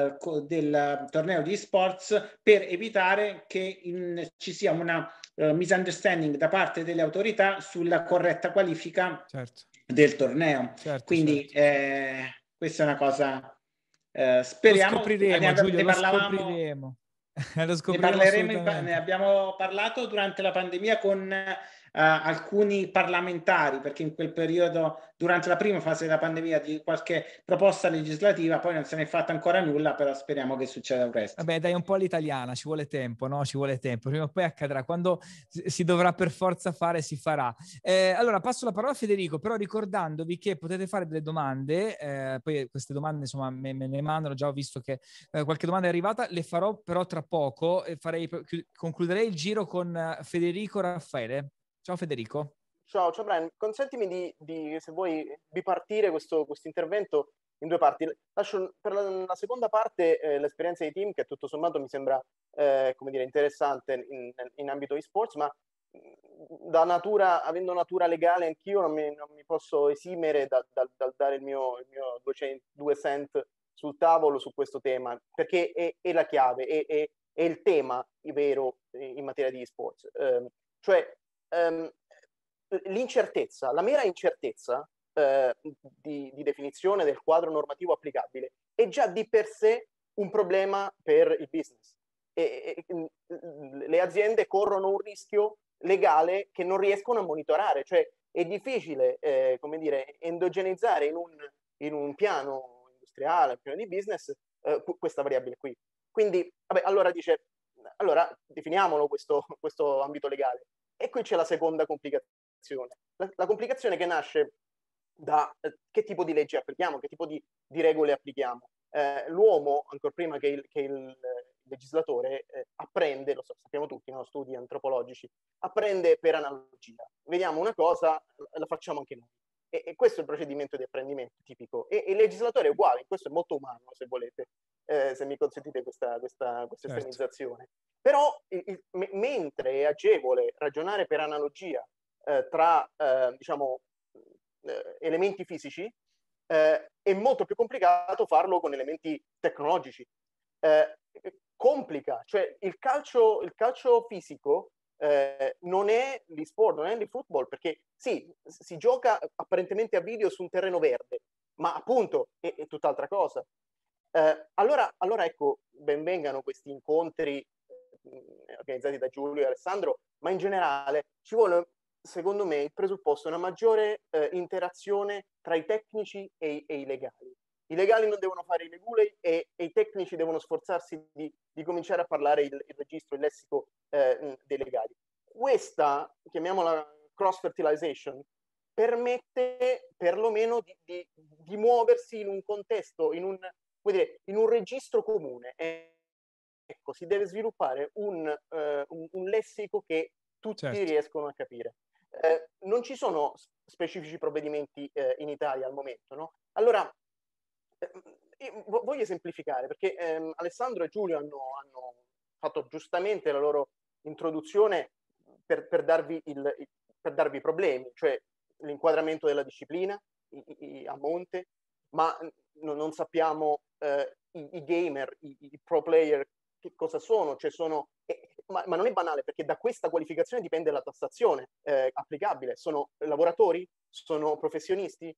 torneo di sports, per evitare che ci sia una misunderstanding da parte delle autorità sulla corretta qualifica del torneo. Quindi questa è una cosa, speriamo. Lo scopriremo, Giulio, lo scopriremo. Ne parleremo, ne abbiamo parlato durante la pandemia con alcuni parlamentari, perché in quel periodo, durante la prima fase della pandemia, di qualche proposta legislativa, poi non se ne è fatta ancora nulla, però speriamo che succeda presto. Vabbè, dai, un po' all'italiana, ci vuole tempo, no? Ci vuole tempo, prima o poi accadrà, quando si dovrà per forza fare, si farà. Allora, passo la parola a Federico, però ricordandovi che potete fare delle domande, poi queste domande, insomma, me ne mandano, già ho visto che qualche domanda è arrivata, le farò però tra poco, e concluderei il giro con Federico Raffaele. Ciao Federico. Ciao Brian, consentimi se vuoi, di partire questo intervento in due parti. Lascio per la seconda parte l'esperienza di team, che tutto sommato mi sembra come dire, interessante in ambito e-sports, ma avendo natura legale anch'io, non mi posso esimere dal dare il mio 2 cent sul tavolo su questo tema, perché è la chiave, è il tema vero in materia di e-sports. L'incertezza, la mera incertezza di definizione del quadro normativo applicabile è già di per sé un problema per il business. Le aziende corrono un rischio legale che non riescono a monitorare, cioè è difficile come dire, endogenizzare in un piano industriale, un piano di business, questa variabile qui. Quindi, vabbè, allora definiamolo questo ambito legale. E qui c'è la seconda complicazione. La complicazione che nasce da che tipo di leggi applichiamo, che tipo di regole applichiamo. L'uomo, ancora prima che il legislatore, apprende, lo sappiamo tutti, no? Studi antropologici, apprende per analogia. Vediamo una cosa, la facciamo anche noi. E questo è il procedimento di apprendimento tipico. E il legislatore è uguale, questo è molto umano, se volete, se mi consentite questa estremizzazione. Però, mentre è agevole ragionare per analogia tra, diciamo, elementi fisici, è molto più complicato farlo con elementi tecnologici. Complica, cioè il calcio fisico non è l'e-sport, non è l'e-football, perché sì, si gioca apparentemente a video su un terreno verde, ma appunto è tutt'altra cosa. Allora ecco, ben vengano questi incontri organizzati da Giulio e Alessandro, ma in generale ci vuole, secondo me, il presupposto una maggiore interazione tra i tecnici e i legali. I legali non devono fare i legulei e i tecnici devono sforzarsi di cominciare a parlare il registro, il lessico dei legali. Questa, chiamiamola cross-fertilization, permette perlomeno di muoversi in un contesto, in un registro comune. Ecco, si deve sviluppare un lessico che tutti riescono a capire. Non ci sono specifici provvedimenti in Italia al momento, no? Allora, voglio esemplificare, perché Alessandro e Giulio hanno fatto giustamente la loro introduzione per darvi i problemi, cioè l'inquadramento della disciplina a monte, ma non sappiamo i gamer, i pro player che cosa sono, cioè ma non è banale, perché da questa qualificazione dipende la tassazione applicabile. Sono lavoratori? Sono professionisti?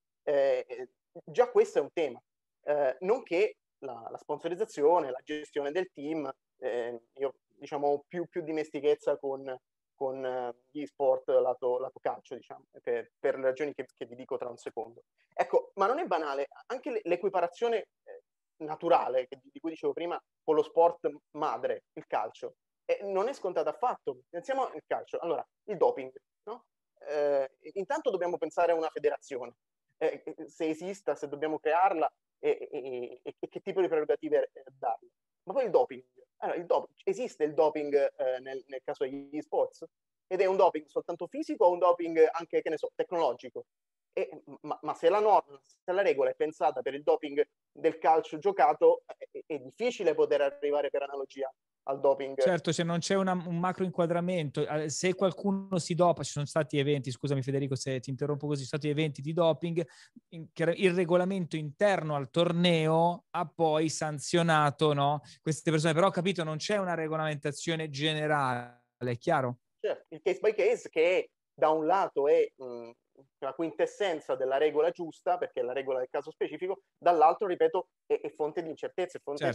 Già questo è un tema. Nonché la sponsorizzazione, la gestione del team. Io diciamo più dimestichezza con gli sport lato calcio, diciamo, per le ragioni che vi dico tra un secondo. Ecco, ma non è banale anche l'equiparazione naturale di cui dicevo prima con lo sport madre, il calcio. Non è scontata affatto. Pensiamo al calcio. Allora, il doping, no? Intanto dobbiamo pensare a una federazione, se esista, se dobbiamo crearla e che tipo di prerogative darle. Ma poi il doping. Allora, esiste il doping nel caso degli esports? Ed è un doping soltanto fisico o un doping anche, che ne so, tecnologico? Ma se la regola è pensata per il doping del calcio giocato, è difficile poter arrivare per analogia al doping. Certo, se non c'è un macro inquadramento, se qualcuno si dopa, ci sono stati eventi, scusami Federico se ti interrompo così, ci sono stati eventi di doping, il regolamento interno al torneo ha poi sanzionato, no, queste persone, però ho capito, non c'è una regolamentazione generale, è chiaro? Certo, il case by case che da un lato è la quintessenza della regola giusta, perché è la regola del caso specifico, dall'altro, ripeto, è fonte di incertezza, è fonte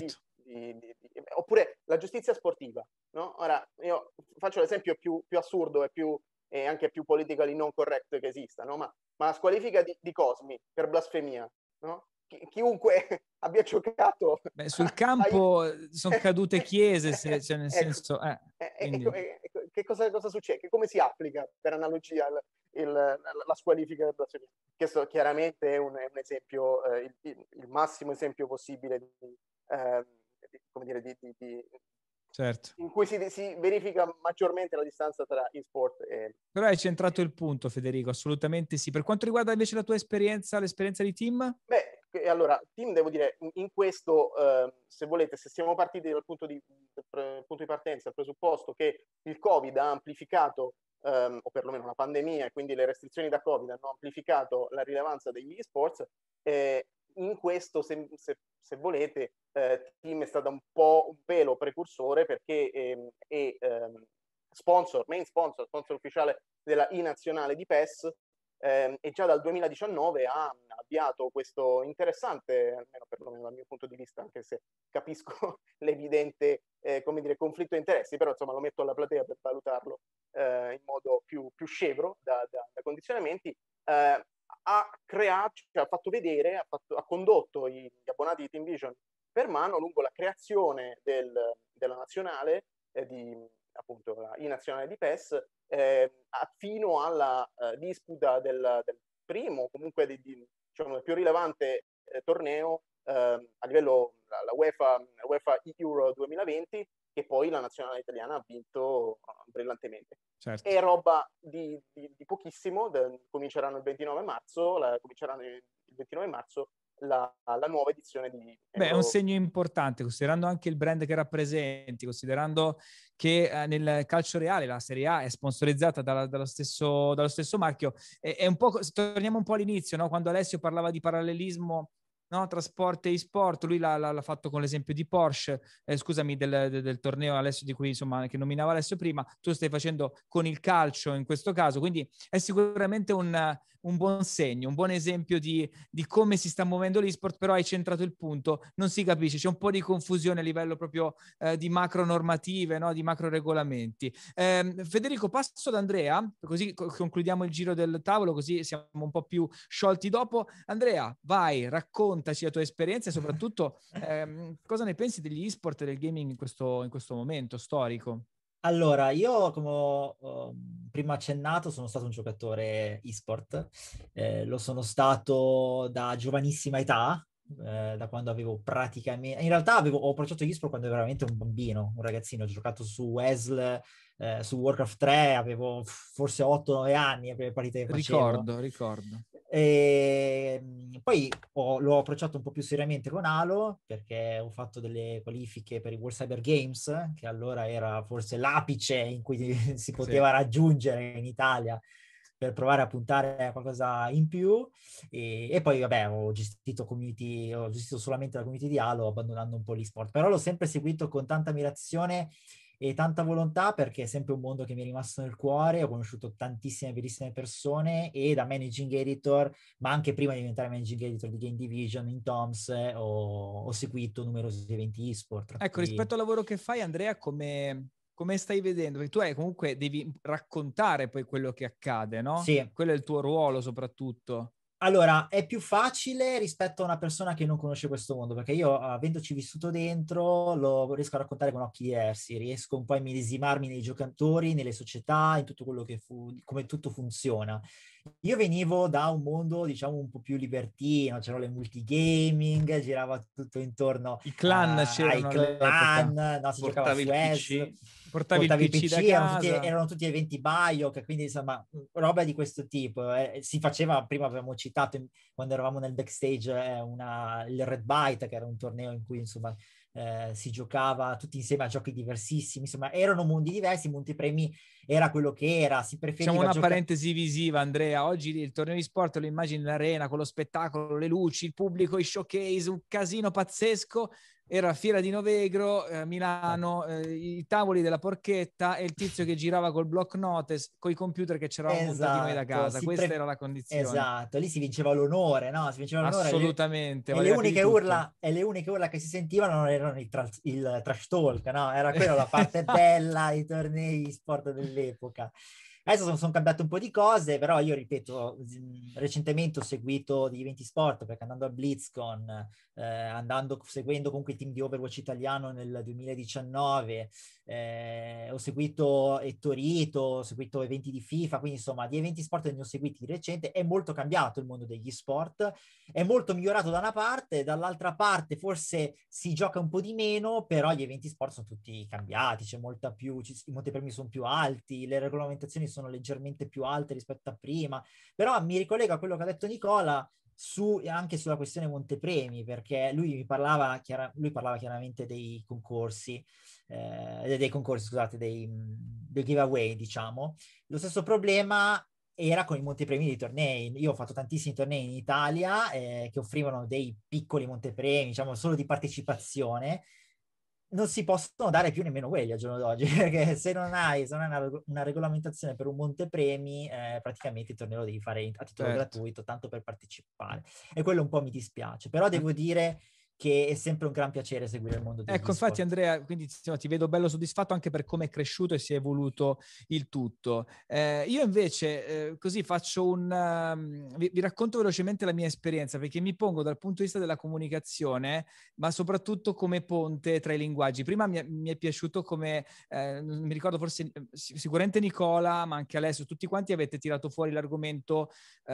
oppure la giustizia sportiva, no? Ora, io faccio l'esempio più assurdo e anche più politically non correct che esista, no? Ma la squalifica di Cosmi per blasfemia, no? Chiunque abbia giocato... Beh, sul campo sono cadute chiese, cioè nel senso... Che cosa succede? Come si applica per analogia la squalifica del blasfemia? Questo chiaramente è un esempio, il massimo esempio possibile certo. in cui si verifica maggiormente la distanza tra e-sport e... Però hai centrato il punto, Federico, assolutamente sì. Per quanto riguarda invece la tua esperienza, l'esperienza di team? Beh, allora, team, devo dire, in questo, se volete, se siamo partiti dal punto di partenza, il presupposto che il Covid ha amplificato, o perlomeno la pandemia, e quindi le restrizioni da Covid hanno amplificato la rilevanza degli e-sports, in questo, se volete, team è stata un pelo precursore, perché è main sponsor ufficiale della I-Nazionale di PES, e già dal 2019 ha avviato questo interessante, almeno perlomeno dal mio punto di vista, anche se capisco l'evidente conflitto di interessi, però insomma lo metto alla platea per valutarlo in modo più scevro da condizionamenti. Ha creato, cioè ha fatto vedere, ha condotto gli abbonati di Team Vision per mano lungo la creazione della nazionale appunto la I-Nazionale di PES, fino alla disputa del primo, comunque diciamo, del più rilevante torneo a livello la UEFA Euro 2020, che poi la nazionale italiana ha vinto brillantemente. Certo. È roba di pochissimo, cominceranno il 29 marzo la nuova edizione di... Beh, è un segno importante, considerando anche il brand che rappresenti, considerando che nel calcio reale la Serie A è sponsorizzata dallo stesso marchio. È un po', torniamo un po' all'inizio, no? Quando Alessio parlava di parallelismo no? Tra sport e e-sport. Lui l'ha fatto con l'esempio di Porsche, scusami, del torneo Alessio, di cui insomma che nominava Alessio prima. Tu stai facendo con il calcio in questo caso, quindi è sicuramente un buon segno, un buon esempio di come si sta muovendo l'e-sport, però hai centrato il punto, non si capisce, c'è un po' di confusione a livello proprio di macro normative, no? Di macro regolamenti. Federico, passo ad Andrea, così concludiamo il giro del tavolo, così siamo un po' più sciolti dopo. Andrea, vai, raccontaci la tua esperienza e soprattutto cosa ne pensi degli e-sport e del gaming in questo momento storico? Allora, io come ho prima accennato sono stato un giocatore e-sport, lo sono stato da giovanissima età, da quando avevo praticamente... In realtà ho approcciato e-sport quando ero veramente un bambino, un ragazzino, ho giocato su WESL, su Warcraft 3, avevo forse 8-9 anni, le prime partite che facevo. Ricordo. E poi l'ho approcciato un po' più seriamente con Halo, perché ho fatto delle qualifiche per i World Cyber Games, che allora era forse l'apice in cui si poteva raggiungere in Italia per provare a puntare a qualcosa in più. E poi vabbè, ho gestito solamente la community di Halo, abbandonando un po' l'e-sport, però l'ho sempre seguito con tanta ammirazione e tanta volontà, perché è sempre un mondo che mi è rimasto nel cuore. Ho conosciuto tantissime bellissime persone, e da managing editor, ma anche prima di diventare managing editor di Game Division in Toms, ho seguito numerosi eventi e-sport. Ecco, rispetto al lavoro che fai, Andrea, come stai vedendo? Perché tu comunque devi raccontare poi quello che accade, no? Sì. Quello è il tuo ruolo soprattutto. Allora, è più facile rispetto a una persona che non conosce questo mondo, perché io, avendoci vissuto dentro, lo riesco a raccontare con occhi diversi, riesco un po' a immedesimarmi nei giocatori, nelle società, in tutto quello come tutto funziona. Io venivo da un mondo, diciamo, un po' più libertino, c'erano le multigaming, girava tutto intorno I clan c'erano ai clan, no, si giocava su ESL, portavi il PC da casa. erano tutti eventi Biok, quindi insomma roba di questo tipo. Si faceva, prima avevamo citato quando eravamo nel backstage il Red Byte, che era un torneo in cui insomma si giocava tutti insieme a giochi diversissimi, insomma erano mondi diversi, Montepremi era quello che era, si preferiva Facciamo una parentesi visiva, Andrea. Oggi il torneo di sport lo immagini in arena con lo spettacolo, le luci, il pubblico, i showcase, un casino pazzesco. Era Fiera di Novegro, Milano, i tavoli della Porchetta e il tizio che girava col block notice, con i computer che c'eravamo montati noi da casa. Questa era la condizione. Esatto, lì si vinceva l'onore, no? Si vinceva l'onore. Assolutamente. E le uniche urla che si sentivano non erano il trash talk, no? Era quella la parte bella, i tornei sport dell'epoca. Adesso sono cambiate un po' di cose, però io ripeto, recentemente ho seguito degli eventi sport, perché andando al BlizzCon, seguendo comunque il team di Overwatch italiano nel 2019, ho seguito Torito, ho seguito eventi di FIFA, quindi insomma di eventi sport ne ho seguiti di recente. È molto cambiato il mondo degli sport, è molto migliorato da una parte, dall'altra parte forse si gioca un po' di meno, però gli eventi sport sono tutti cambiati, c'è molta più, i montepremi sono più alti, le regolamentazioni sono leggermente più alte rispetto a prima, però mi ricollego a quello che ha detto Nicola anche sulla questione montepremi, perché lui parlava chiaramente dei concorsi, scusate, dei giveaway, diciamo. Lo stesso problema era con i montepremi dei tornei. Io ho fatto tantissimi tornei in Italia che offrivano dei piccoli montepremi, diciamo solo di partecipazione. Non si possono dare più nemmeno quelli al giorno d'oggi, perché se non hai una regolamentazione per un montepremi, praticamente il torneo lo devi fare a titolo gratuito, tanto per partecipare. E quello un po' mi dispiace, però devo dire che è sempre un gran piacere seguire il mondo degli Ecco, infatti Andrea, quindi ti vedo bello soddisfatto anche per come è cresciuto e si è evoluto il tutto. Io invece così faccio vi racconto velocemente la mia esperienza, perché mi pongo dal punto di vista della comunicazione, ma soprattutto come ponte tra i linguaggi. Prima mi è piaciuto come, mi ricordo forse sicuramente Nicola, ma anche Alessio, tutti quanti avete tirato fuori l'argomento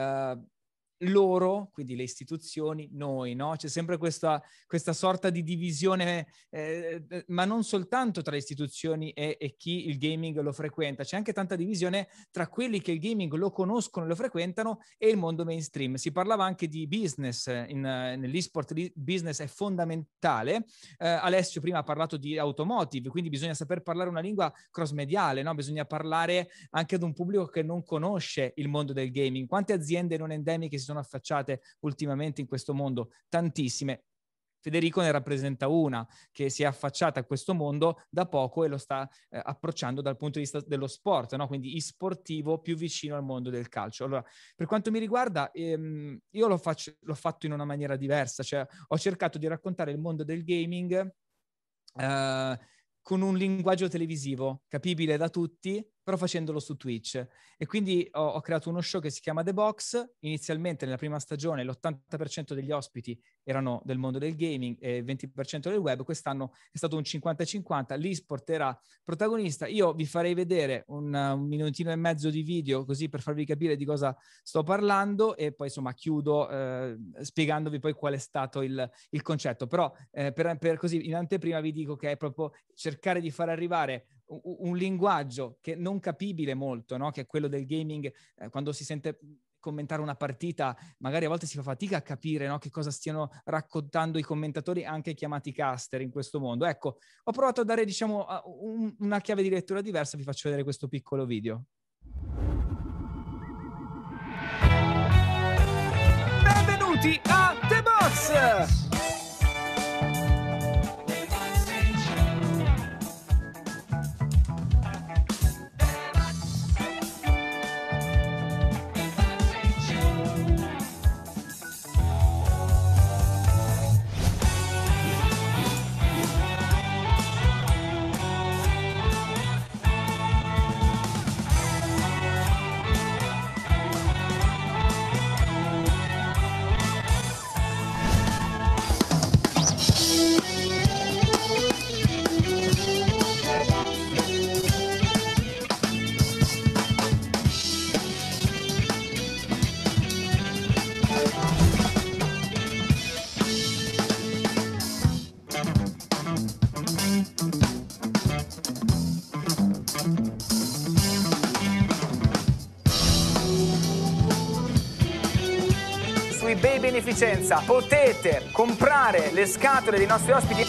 loro, quindi le istituzioni, noi, no? C'è sempre questa sorta di divisione, ma non soltanto tra le istituzioni e chi il gaming lo frequenta, c'è anche tanta divisione tra quelli che il gaming lo conoscono e lo frequentano e il mondo mainstream. Si parlava anche di business, nell'esport business è fondamentale. Alessio prima ha parlato di automotive, quindi bisogna saper parlare una lingua cross-mediale, no? Bisogna parlare anche ad un pubblico che non conosce il mondo del gaming. Quante aziende non endemiche si sono sono affacciate ultimamente in questo mondo, tantissime. Federico ne rappresenta una che si è affacciata a questo mondo da poco e lo sta approcciando dal punto di vista dello sport, no? Quindi e-sportivo più vicino al mondo del calcio. Allora, per quanto mi riguarda, io l'ho fatto in una maniera diversa, cioè ho cercato di raccontare il mondo del gaming con un linguaggio televisivo capibile da tutti, però facendolo su Twitch. E quindi ho creato uno show che si chiama The Box. Inizialmente nella prima stagione l'80% degli ospiti erano del mondo del gaming e il 20% del web. Quest'anno è stato un 50-50, l'e-sport era protagonista. Io vi farei vedere un minutino e mezzo di video così per farvi capire di cosa sto parlando e poi insomma chiudo spiegandovi poi qual è stato il concetto. Però per così in anteprima vi dico che è proprio cercare di far arrivare un linguaggio che non capibile molto, no? Che è quello del gaming, quando si sente commentare una partita, magari a volte si fa fatica a capire, no? Che cosa stiano raccontando i commentatori, anche chiamati caster in questo mondo. Ecco, ho provato a dare, diciamo, una chiave di lettura diversa, vi faccio vedere questo piccolo video. Benvenuti a The Box! eBay Beneficenza potete comprare le scatole dei nostri ospiti.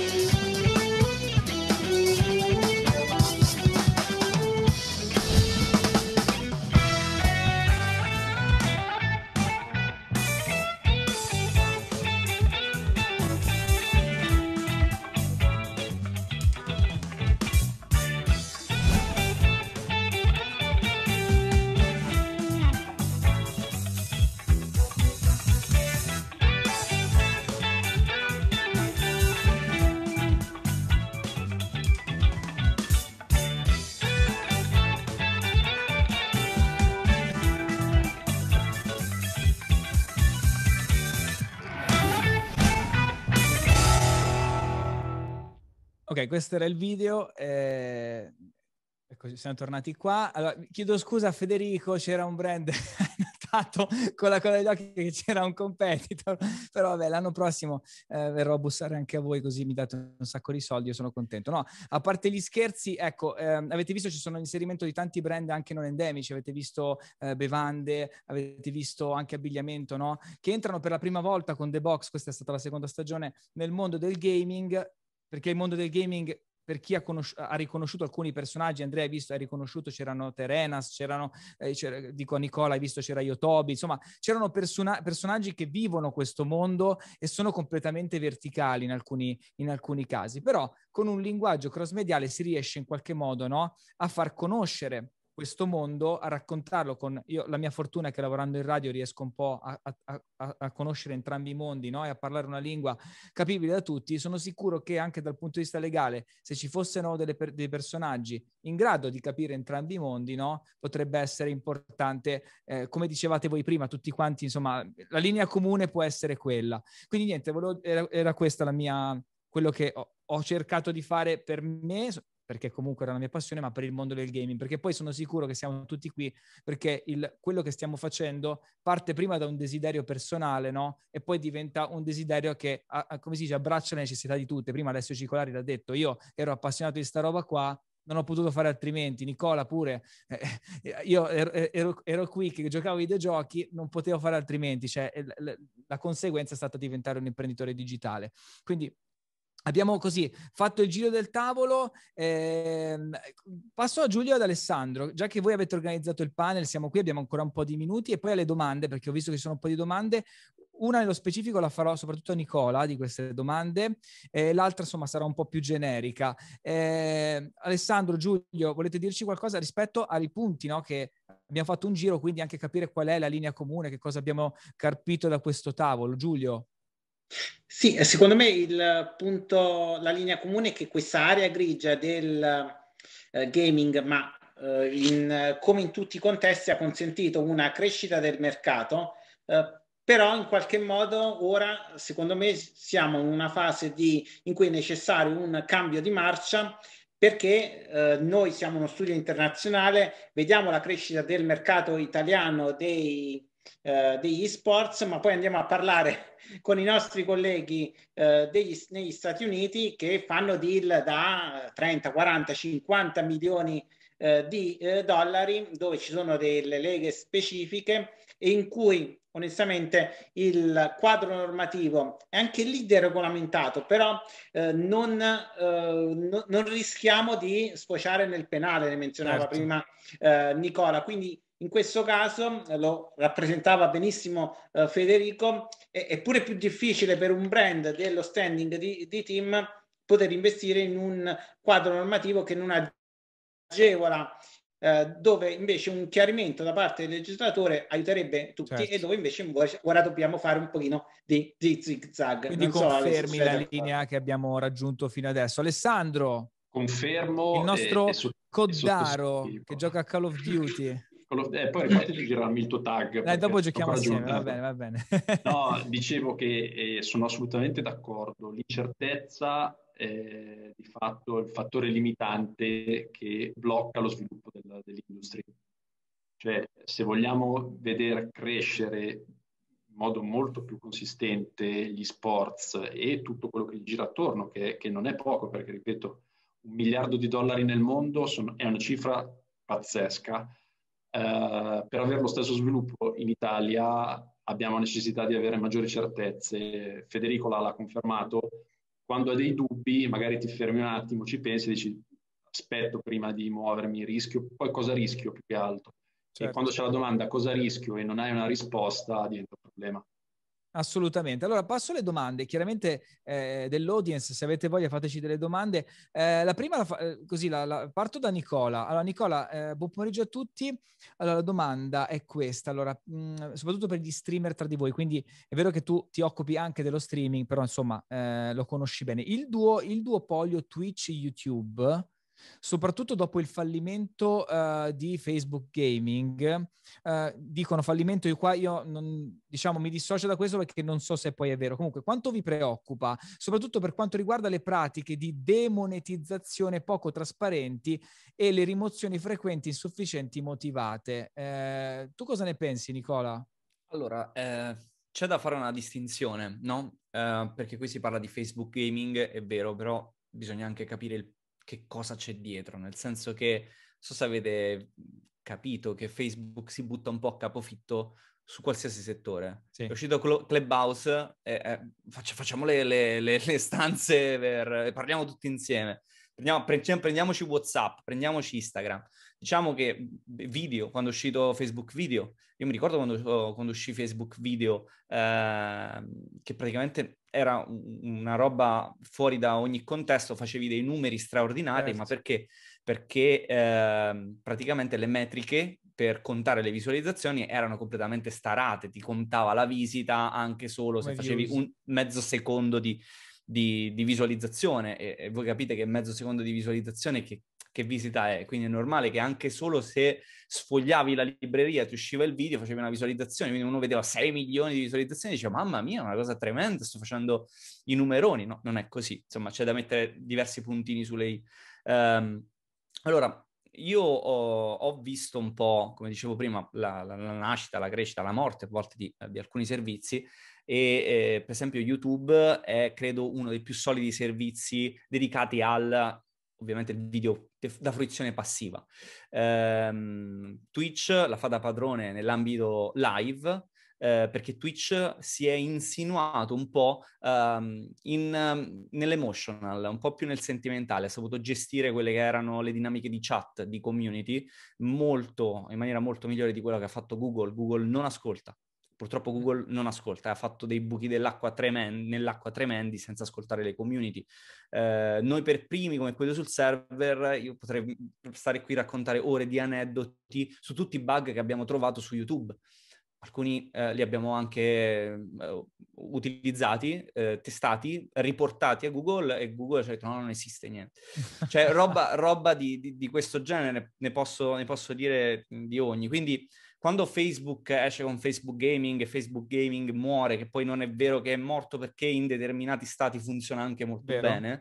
Ok, questo era il video. Ecco, siamo tornati qua. Allora, chiedo scusa a Federico, c'era un brand notato con la coda degli occhi che c'era un competitor, però vabbè, l'anno prossimo verrò a bussare anche a voi, così mi date un sacco di soldi, io sono contento. No, a parte gli scherzi, ecco, avete visto ci sono l'inserimento di tanti brand anche non endemici, avete visto bevande, avete visto anche abbigliamento, no? Che entrano per la prima volta con The Box, questa è stata la seconda stagione, nel mondo del gaming, perché il mondo del gaming, per chi ha riconosciuto alcuni personaggi, Andrea hai riconosciuto, c'erano Terenas, dico Nicola, hai visto c'era Yotobi, insomma c'erano personaggi che vivono questo mondo e sono completamente verticali in alcuni casi, però con un linguaggio cross-mediale si riesce in qualche modo, no, a far conoscere questo mondo, a raccontarlo la mia fortuna è che lavorando in radio riesco un po' a conoscere entrambi i mondi, no? E a parlare una lingua capibile da tutti. Sono sicuro che anche dal punto di vista legale, se ci fossero dei personaggi in grado di capire entrambi i mondi, no? Potrebbe essere importante, come dicevate voi prima, tutti quanti, insomma, la linea comune può essere quella. Quindi niente, era questa quello che ho cercato di fare per me, perché comunque era la mia passione, ma per il mondo del gaming, perché poi sono sicuro che siamo tutti qui perché quello che stiamo facendo parte prima da un desiderio personale, no? E poi diventa un desiderio che, come si dice, abbraccia le necessità di tutte. Prima Alessio Cicolari l'ha detto, io ero appassionato di sta roba qua, non ho potuto fare altrimenti, Nicola pure, io ero qui che giocavo ai videogiochi, non potevo fare altrimenti, cioè la conseguenza è stata diventare un imprenditore digitale. Quindi abbiamo così fatto il giro del tavolo. Passo a Giulio e ad Alessandro. Già che voi avete organizzato il panel, siamo qui, abbiamo ancora un po' di minuti, e poi alle domande, perché ho visto che ci sono un po' di domande. Una nello specifico la farò soprattutto a Nicola, di queste domande, l'altra insomma sarà un po' più generica. Alessandro, Giulio, volete dirci qualcosa rispetto ai punti, no? Che abbiamo fatto un giro, quindi anche capire qual è la linea comune, che cosa abbiamo carpito da questo tavolo. Giulio? Sì, secondo me il punto, la linea comune è che questa area grigia del gaming, ma come in tutti i contesti, ha consentito una crescita del mercato, però in qualche modo ora, secondo me, siamo in una fase in cui è necessario un cambio di marcia, perché noi siamo uno studio internazionale, vediamo la crescita del mercato italiano degli esports, ma poi andiamo a parlare con i nostri colleghi negli Stati Uniti, che fanno deal da 30, 40, 50 milioni di dollari, dove ci sono delle leghe specifiche e in cui onestamente il quadro normativo è anche lì deregolamentato, però non rischiamo di sfociare nel penale, ne menzionava prima Nicola, quindi in questo caso lo rappresentava benissimo Federico, è pure più difficile per un brand dello standing di team poter investire in un quadro normativo che non agevola, dove invece un chiarimento da parte del legislatore aiuterebbe tutti, e dove invece ora dobbiamo fare un pochino di zig-zag. Quindi confermi la linea che abbiamo raggiunto fino adesso. Alessandro? Confermo. Il nostro Coddaro che gioca a Call of Duty. Poi ripartiti a girarmi il tuo tag. Dopo giochiamo assieme, va bene, va bene. No, dicevo che sono assolutamente d'accordo. L'incertezza è di fatto il fattore limitante che blocca lo sviluppo dell'industria. Cioè, se vogliamo vedere crescere in modo molto più consistente gli sports e tutto quello che gli gira attorno, che non è poco, perché ripeto, $1 miliardo nel mondo è una cifra pazzesca. Per avere lo stesso sviluppo in Italia abbiamo necessità di avere maggiori certezze. Federico l'ha confermato. Quando hai dei dubbi, magari ti fermi un attimo, ci pensi e dici aspetto prima di muovermi, rischio, poi cosa rischio più che altro. E quando c'è la domanda cosa rischio e non hai una risposta, diventa un problema. Assolutamente. Allora passo alle domande, chiaramente dell'audience, se avete voglia fateci delle domande. La prima, parto da Nicola. Allora Nicola, buon pomeriggio a tutti. Allora la domanda è questa, allora, soprattutto per gli streamer tra di voi, quindi è vero che tu ti occupi anche dello streaming, però insomma lo conosci bene. Il duopolio Twitch-YouTube, soprattutto dopo il fallimento di Facebook Gaming, dicono fallimento, io non, diciamo, mi dissocio da questo perché non so se poi è vero. Comunque, quanto vi preoccupa, soprattutto per quanto riguarda le pratiche di demonetizzazione poco trasparenti e le rimozioni frequenti insufficienti motivate? Tu cosa ne pensi, Nicola? Allora, c'è da fare una distinzione, no? Perché qui si parla di Facebook Gaming, è vero, però bisogna anche capire che cosa c'è dietro, nel senso che, non so se avete capito che Facebook si butta un po' a capofitto su qualsiasi settore. Sì. È uscito Clubhouse, facciamo le stanze, parliamo tutti insieme, prendiamoci WhatsApp, prendiamoci Instagram. Diciamo che video, quando è uscito Facebook Video, io mi ricordo quando uscì Facebook Video, che praticamente era una roba fuori da ogni contesto, facevi dei numeri straordinari, ma perché? Perché praticamente le metriche per contare le visualizzazioni erano completamente starate, ti contava la visita anche solo se facevi un mezzo secondo di visualizzazione, e voi capite che mezzo secondo di visualizzazione che visita è, quindi è normale che anche solo se sfogliavi la libreria, ti usciva il video, facevi una visualizzazione, quindi uno vedeva 6 milioni di visualizzazioni e diceva mamma mia, una cosa tremenda, sto facendo i numeroni. No, non è così, insomma c'è da mettere diversi puntini su lei. Allora, io ho visto un po', come dicevo prima, la nascita, la crescita, la morte a volte di alcuni servizi, e per esempio YouTube è credo uno dei più solidi servizi dedicati al, ovviamente, il video da fruizione passiva. Twitch la fa da padrone nell'ambito live, perché Twitch si è insinuato un po' nell'emotional, un po' più nel sentimentale, ha saputo gestire quelle che erano le dinamiche di chat, di community, in maniera molto migliore di quello che ha fatto Google. Google non ascolta. Purtroppo Google non ascolta, ha fatto dei buchi nell'acqua tremendi senza ascoltare le community. Noi per primi, come quello sul server, io potrei stare qui a raccontare ore di aneddoti su tutti i bug che abbiamo trovato su YouTube. Alcuni li abbiamo anche utilizzati, testati, riportati a Google, e Google ci ha detto no, non esiste niente. Cioè roba di questo genere ne posso dire di ogni. Quindi quando Facebook esce con Facebook Gaming e Facebook Gaming muore, che poi non è vero che è morto perché in determinati stati funziona anche molto bene,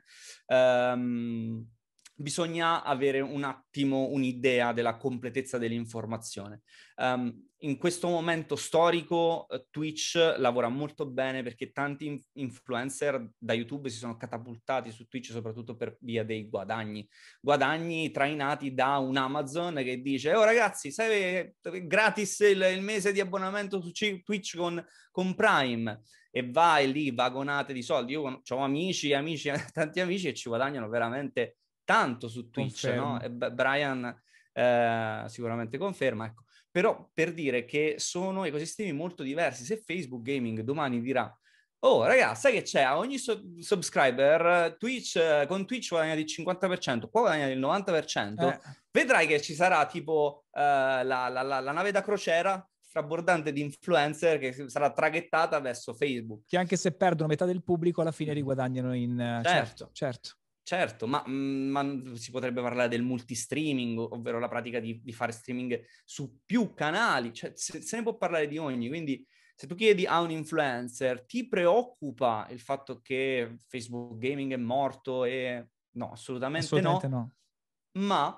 bisogna avere un attimo un'idea della completezza dell'informazione. In questo momento storico Twitch lavora molto bene perché tanti influencer da YouTube si sono catapultati su Twitch soprattutto per via dei guadagni trainati da un Amazon che dice oh ragazzi, sai gratis il mese di abbonamento su Twitch con Prime, e vai lì vagonate di soldi. Io ho amici, tanti amici che ci guadagnano veramente tanto su Twitch, no? E Brian sicuramente conferma, ecco. Però per dire che sono ecosistemi molto diversi. Se Facebook Gaming domani dirà oh ragazzi, sai che c'è? A ogni subscriber Twitch, con Twitch guadagna il 50%, qua guadagna il 90%, vedrai che ci sarà tipo la nave da crociera strabordante di influencer che sarà traghettata verso Facebook. Che anche se perdono metà del pubblico alla fine riguadagnano in... Certo, ma si potrebbe parlare del multistreaming, ovvero la pratica di fare streaming su più canali, cioè se ne può parlare di ogni. Quindi se tu chiedi a un influencer, ti preoccupa il fatto che Facebook Gaming è morto? E no, assolutamente no. Ma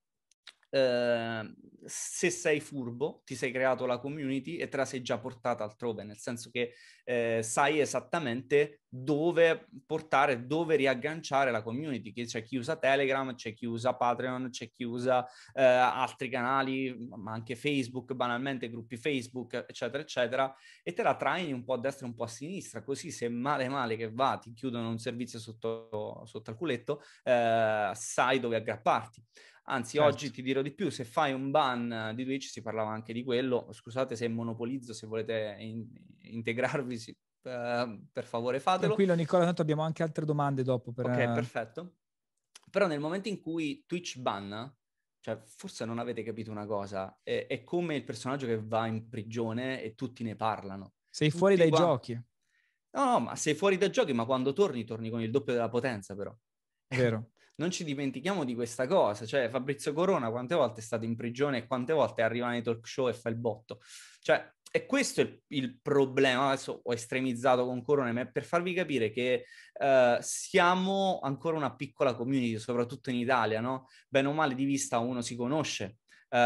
se sei furbo, ti sei creato la community e te la sei già portata altrove, nel senso che sai esattamente dove portare, dove riagganciare la community. C'è chi usa Telegram, c'è chi usa Patreon, c'è chi usa altri canali, ma anche Facebook, banalmente gruppi Facebook, eccetera, eccetera, e te la traini un po' a destra e un po' a sinistra, così se male che va, ti chiudono un servizio sotto al culetto, sai dove aggrapparti. Anzi, oggi ti dirò di più, se fai un ban di Twitch, si parlava anche di quello, scusate se monopolizzo, se volete integrarvi, per favore fatelo. Tranquillo Nicola, tanto abbiamo anche altre domande dopo. Ok, perfetto. Però nel momento in cui Twitch banna, cioè forse non avete capito una cosa, è come il personaggio che va in prigione e tutti ne parlano. Sei fuori dai giochi. No, ma sei fuori dai giochi, ma quando torni con il doppio della potenza però. Vero. Non ci dimentichiamo di questa cosa, cioè Fabrizio Corona quante volte è stato in prigione e quante volte arriva nei talk show e fa il botto. Cioè, e questo è il problema. Adesso ho estremizzato con Corona, ma è per farvi capire che siamo ancora una piccola community, soprattutto in Italia, no? Bene o male di vista uno si conosce,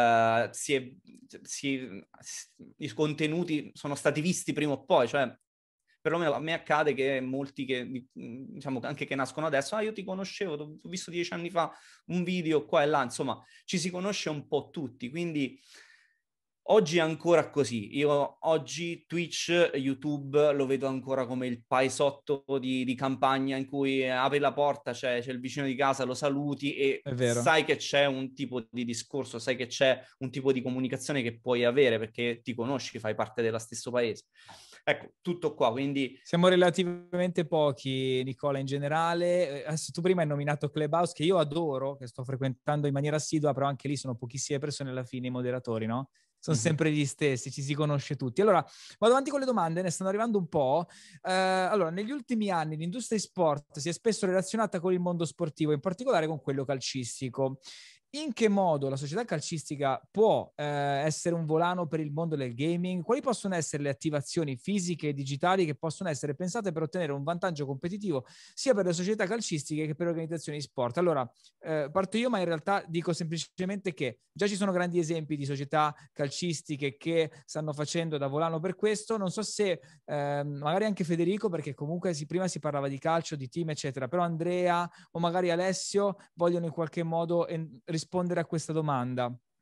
i contenuti sono stati visti prima o poi, cioè perlomeno a me accade che molti che, diciamo, anche che nascono adesso, io ti conoscevo, ho visto 10 anni fa un video qua e là, insomma, ci si conosce un po' tutti, quindi oggi è ancora così. Io oggi Twitch, YouTube lo vedo ancora come il paesotto di campagna in cui apri la porta, c'è il vicino di casa, lo saluti e sai che c'è un tipo di discorso, sai che c'è un tipo di comunicazione che puoi avere perché ti conosci, fai parte dello stesso paese. Ecco, tutto qua, quindi... Siamo relativamente pochi, Nicola, in generale. Adesso tu prima hai nominato Clubhouse, che io adoro, che sto frequentando in maniera assidua, però anche lì sono pochissime persone alla fine, i moderatori, no? Sono sempre gli stessi, ci si conosce tutti. Allora, vado avanti con le domande, ne stanno arrivando un po'. Allora, negli ultimi anni l'industria e-sport si è spesso relazionata con il mondo sportivo, in particolare con quello calcistico. In che modo la società calcistica può essere un volano per il mondo del gaming? Quali possono essere le attivazioni fisiche e digitali che possono essere pensate per ottenere un vantaggio competitivo sia per le società calcistiche che per le organizzazioni di sport? Allora, parto io, ma in realtà dico semplicemente che già ci sono grandi esempi di società calcistiche che stanno facendo da volano per questo. Non so se magari anche Federico, perché comunque prima si parlava di calcio, di team, eccetera, però Andrea o magari Alessio vogliono in qualche modo rispondere a questa domanda.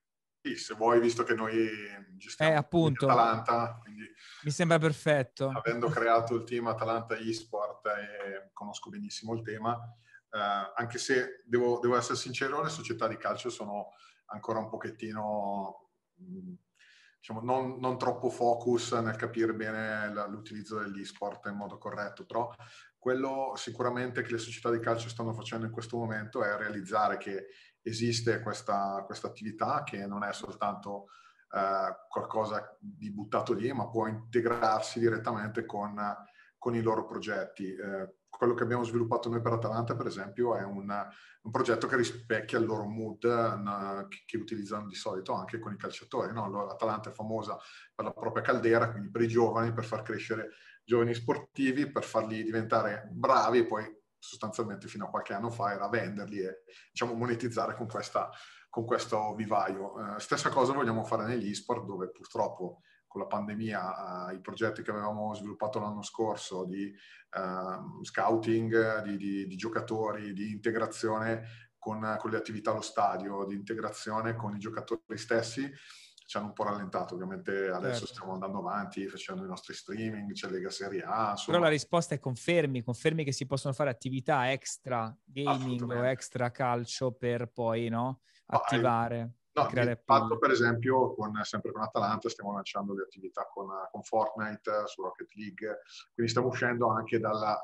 Sì, se vuoi, visto che noi gestiamo appunto. Atalanta, quindi Mi sembra perfetto. avendo creato il team Atalanta eSport conosco benissimo il tema, anche se devo essere sincero, le società di calcio sono ancora un pochettino, diciamo, non troppo focus nel capire bene l'utilizzo dell'eSport in modo corretto, però quello sicuramente che le società di calcio stanno facendo in questo momento è realizzare che esiste questa attività, che non è soltanto qualcosa di buttato lì, ma può integrarsi direttamente con i loro progetti. Quello che abbiamo sviluppato noi per Atalanta, per esempio, è un progetto che rispecchia il loro mood che utilizzano di solito anche con i calciatori. No? Atalanta è famosa per la propria caldera, quindi per i giovani, per far crescere giovani sportivi, per farli diventare bravi e poi sostanzialmente fino a qualche anno fa era venderli e, diciamo, monetizzare con questo vivaio. Stessa cosa vogliamo fare negli e-sport, dove purtroppo con la pandemia i progetti che avevamo sviluppato l'anno scorso di scouting, di giocatori, di integrazione con le attività allo stadio, di integrazione con i giocatori stessi, ci hanno un po' rallentato. Ovviamente adesso stiamo andando avanti facendo i nostri streaming, c'è Lega Serie A, insomma. Però la risposta è confermi che si possono fare attività extra gaming o extra calcio per poi attivare. No, di fatto, per esempio, sempre con Atalanta stiamo lanciando le attività con Fortnite, su Rocket League, quindi stiamo uscendo anche dal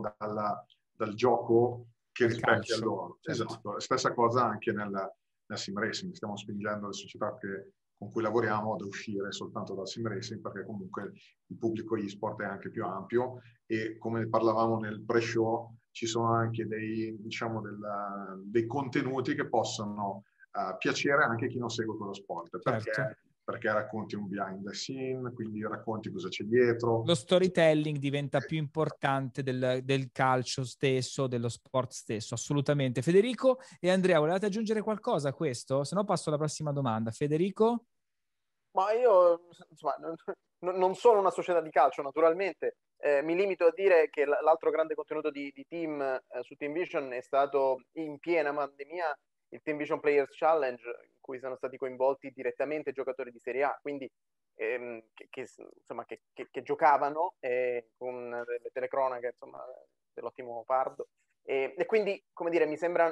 gioco che rispecchia loro. Certo. Esatto, stessa cosa anche nel sim racing, stiamo spingendo le società con cui lavoriamo ad uscire soltanto dal sim racing, perché comunque il pubblico e-sport è anche più ampio e, come parlavamo nel pre-show, ci sono anche dei contenuti che possono piacere anche a chi non segue quello sport, perché racconti un behind the scene, quindi racconti cosa c'è dietro. Lo storytelling diventa più importante del calcio stesso, dello sport stesso, assolutamente. Federico e Andrea, volevate aggiungere qualcosa a questo? Se no passo alla prossima domanda. Federico? Ma io, insomma, non sono una società di calcio, naturalmente. Mi limito a dire che l'altro grande contenuto di Team su Team Vision è stato, in piena pandemia, il Team Vision Players Challenge, in cui sono stati coinvolti direttamente giocatori di Serie A, quindi che giocavano con le telecronache, insomma, dell'ottimo Pardo. E quindi, come dire, mi sembra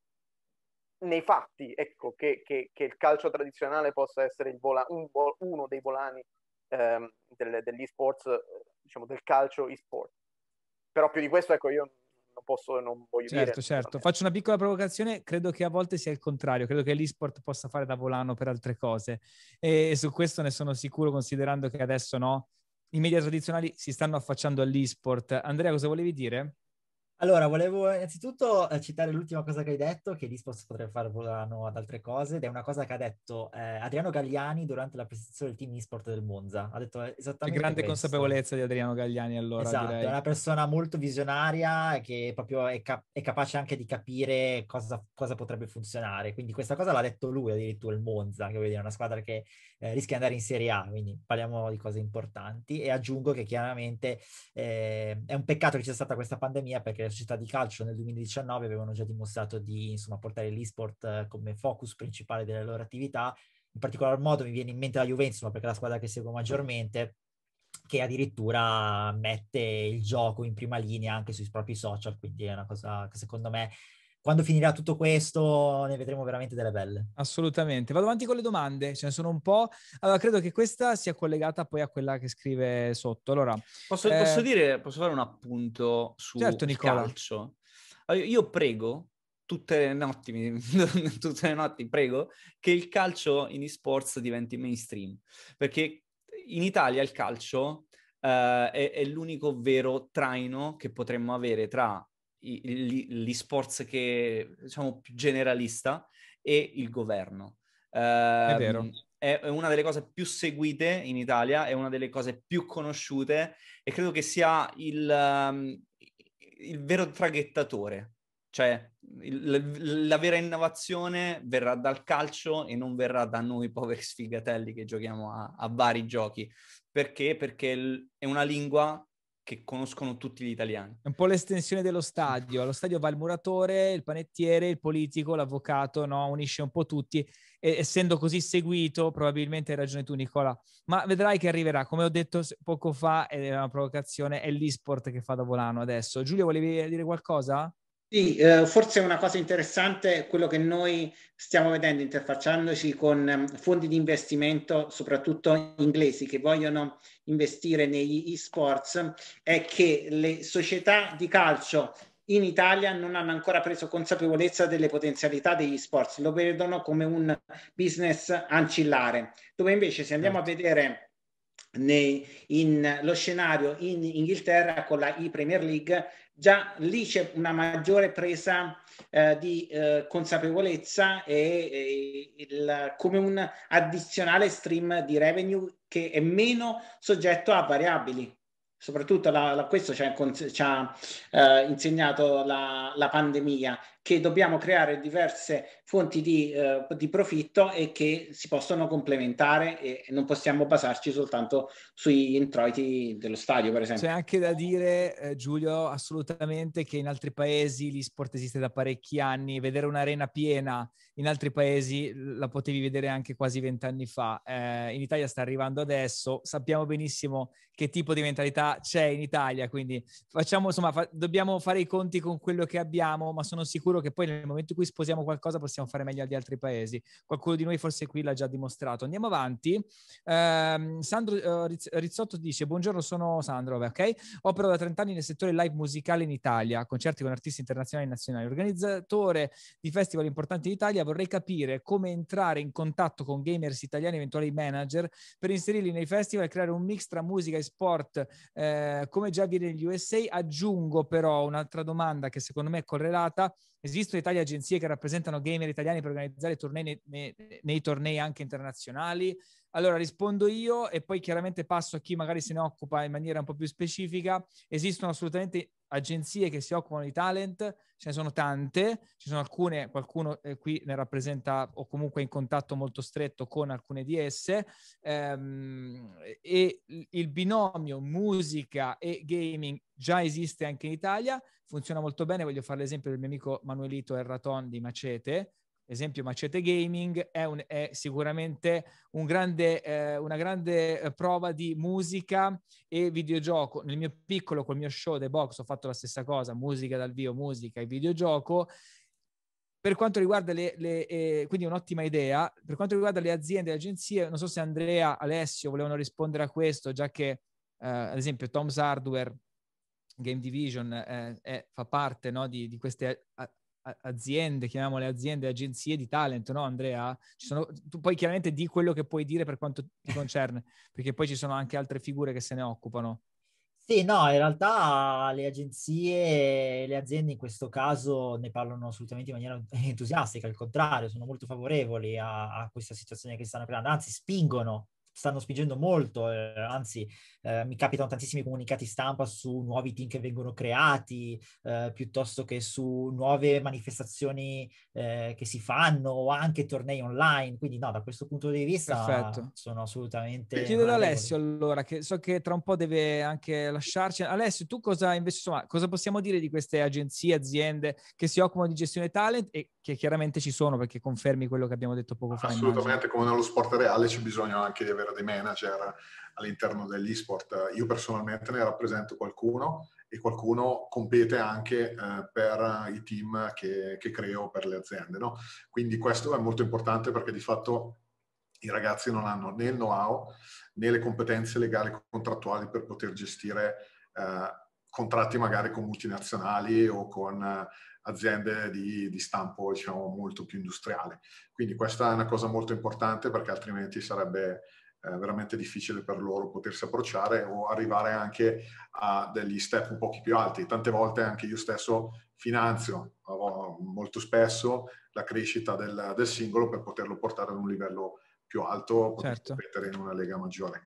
nei fatti, ecco, che il calcio tradizionale possa essere uno dei volani dell'e-sports, diciamo, del calcio e-sport. Però più di questo, ecco, io non voglio dire. Certo. Faccio una piccola provocazione, credo che a volte sia il contrario, credo che l'e-sport possa fare da volano per altre cose e su questo ne sono sicuro, considerando che adesso i media tradizionali si stanno affacciando all'e-sport. Andrea, cosa volevi dire? Allora, volevo innanzitutto citare l'ultima cosa che hai detto, che l'e-sports potrebbe fare volano ad altre cose, ed è una cosa che ha detto Adriano Gagliani durante la presentazione del team e-sport del Monza. Ha detto esattamente C'è grande questo. consapevolezza di Adriano Gagliani, allora, esatto, direi. È una persona molto visionaria che proprio è capace anche di capire cosa potrebbe funzionare. Quindi questa cosa l'ha detto lui, addirittura il Monza, che vuol dire una squadra che rischia di andare in Serie A, quindi parliamo di cose importanti. E aggiungo che chiaramente è un peccato che ci sia stata questa pandemia, perché le società di calcio nel 2019 avevano già dimostrato di portare l'e-sport come focus principale delle loro attività. In particolar modo mi viene in mente la Juventus, perché è la squadra che seguo maggiormente, che addirittura mette il gioco in prima linea anche sui propri social, quindi è una cosa che secondo me, quando finirà tutto questo, ne vedremo veramente delle belle. Assolutamente. Vado avanti con le domande, ce ne sono un po'. Allora, credo che questa sia collegata poi a quella che scrive sotto. Allora, posso fare un appunto su calcio? Allora, io prego tutte le notti prego che il calcio in esports diventi mainstream, perché in Italia il calcio è l'unico vero traino che potremmo avere tra l'e-sports che, diciamo, più generalista e il governo. È vero. È una delle cose più seguite in Italia, è una delle cose più conosciute e credo che sia il vero traghettatore. Cioè, la vera innovazione verrà dal calcio e non verrà da noi poveri sfigatelli che giochiamo a vari giochi. Perché? Perché è una lingua che conoscono tutti gli italiani. È un po' l'estensione dello stadio. Allo stadio va il muratore, il panettiere, il politico, l'avvocato, no? Unisce un po' tutti. E essendo così seguito, probabilmente hai ragione tu, Nicola. Ma vedrai che arriverà. Come ho detto poco fa, è una provocazione, è l'e-sport che fa da volano adesso. Giulio, volevi dire qualcosa? Sì, forse una cosa interessante è quello che noi stiamo vedendo interfacciandoci con fondi di investimento, soprattutto inglesi, che vogliono investire negli e-sports, è che le società di calcio in Italia non hanno ancora preso consapevolezza delle potenzialità degli sports, lo vedono come un business ancillare, dove invece se andiamo a vedere lo scenario in Inghilterra con la e-Premier League, già lì c'è una maggiore presa di consapevolezza come un addizionale stream di revenue che è meno soggetto a variabili. Soprattutto questo ci ha insegnato la pandemia, che dobbiamo creare diverse fonti di profitto e che si possono complementare e non possiamo basarci soltanto sui introiti dello stadio, per esempio. C'è anche da dire, Giulio, assolutamente che in altri paesi l'e-sport esiste da parecchi anni. Vedere un'arena piena in altri paesi la potevi vedere anche quasi 20 anni fa. In Italia sta arrivando adesso. Sappiamo benissimo che tipo di mentalità c'è in Italia, quindi dobbiamo fare i conti con quello che abbiamo, ma sono sicuro che poi nel momento in cui sposiamo qualcosa possiamo fare meglio di altri paesi. Qualcuno di noi forse qui l'ha già dimostrato. Andiamo avanti. Sandro Rizzotto dice: buongiorno, sono Sandro, ok? Opero da 30 anni nel settore live musicale in Italia, concerti con artisti internazionali e nazionali. Organizzatore di festival importanti in Italia, vorrei capire come entrare in contatto con gamers italiani e eventuali manager per inserirli nei festival e creare un mix tra musica e sport, come già avviene negli USA. Aggiungo però un'altra domanda che secondo me è correlata: esistono in Italia agenzie che rappresentano gamer italiani per organizzare tornei nei tornei anche internazionali? Allora rispondo io e poi chiaramente passo a chi magari se ne occupa in maniera un po' più specifica. Esistono assolutamente agenzie che si occupano di talent, ce ne sono tante, ci sono alcune, qualcuno qui ne rappresenta o comunque è in contatto molto stretto con alcune di esse, e il binomio musica e gaming già esiste anche in Italia, funziona molto bene. Voglio fare l'esempio del mio amico Manuelito Erraton di Macete. Esempio, Macete Gaming è sicuramente una grande prova di musica e videogioco. Nel mio piccolo, col mio show The Box, ho fatto la stessa cosa: musica dal vivo, musica e videogioco. Per quanto riguarda quindi un'ottima idea. Per quanto riguarda le aziende e le agenzie, non so se Andrea, Alessio volevano rispondere a questo, già che ad esempio Tom's Hardware, Game Division fa parte, no, di queste aziende, chiamiamole aziende, agenzie di talent, no Andrea? Tu poi chiaramente di quello che puoi dire per quanto ti concerne, perché poi ci sono anche altre figure che se ne occupano. Sì, no, in realtà le agenzie e le aziende in questo caso ne parlano assolutamente in maniera entusiastica, al contrario, sono molto favorevoli a questa situazione che stanno creando, anzi stanno spingendo molto, anzi mi capitano tantissimi comunicati stampa su nuovi team che vengono creati, piuttosto che su nuove manifestazioni che si fanno o anche tornei online, quindi no, da questo punto di vista Perfetto. sono assolutamente Chiedo ad Alessio allora, che so che tra un po' deve anche lasciarci. Alessio, tu cosa invece, insomma, cosa possiamo dire di queste agenzie, aziende che si occupano di gestione talent e che chiaramente ci sono, perché confermi quello che abbiamo detto poco fa? Assolutamente, immagino. come nello sport reale c'è bisogno anche di avere dei manager all'interno degli e-sport. Io personalmente ne rappresento qualcuno e qualcuno compete anche per i team che creo per le aziende, no? Quindi questo è molto importante perché di fatto i ragazzi non hanno né il know-how né le competenze legali e contrattuali per poter gestire contratti magari con multinazionali o con aziende di stampo, diciamo, molto più industriale. Quindi questa è una cosa molto importante, perché altrimenti sarebbe veramente difficile per loro potersi approcciare o arrivare anche a degli step un po' più alti. Tante volte anche io stesso finanzio molto spesso la crescita del singolo per poterlo portare ad un livello più alto, poter competere in una lega maggiore.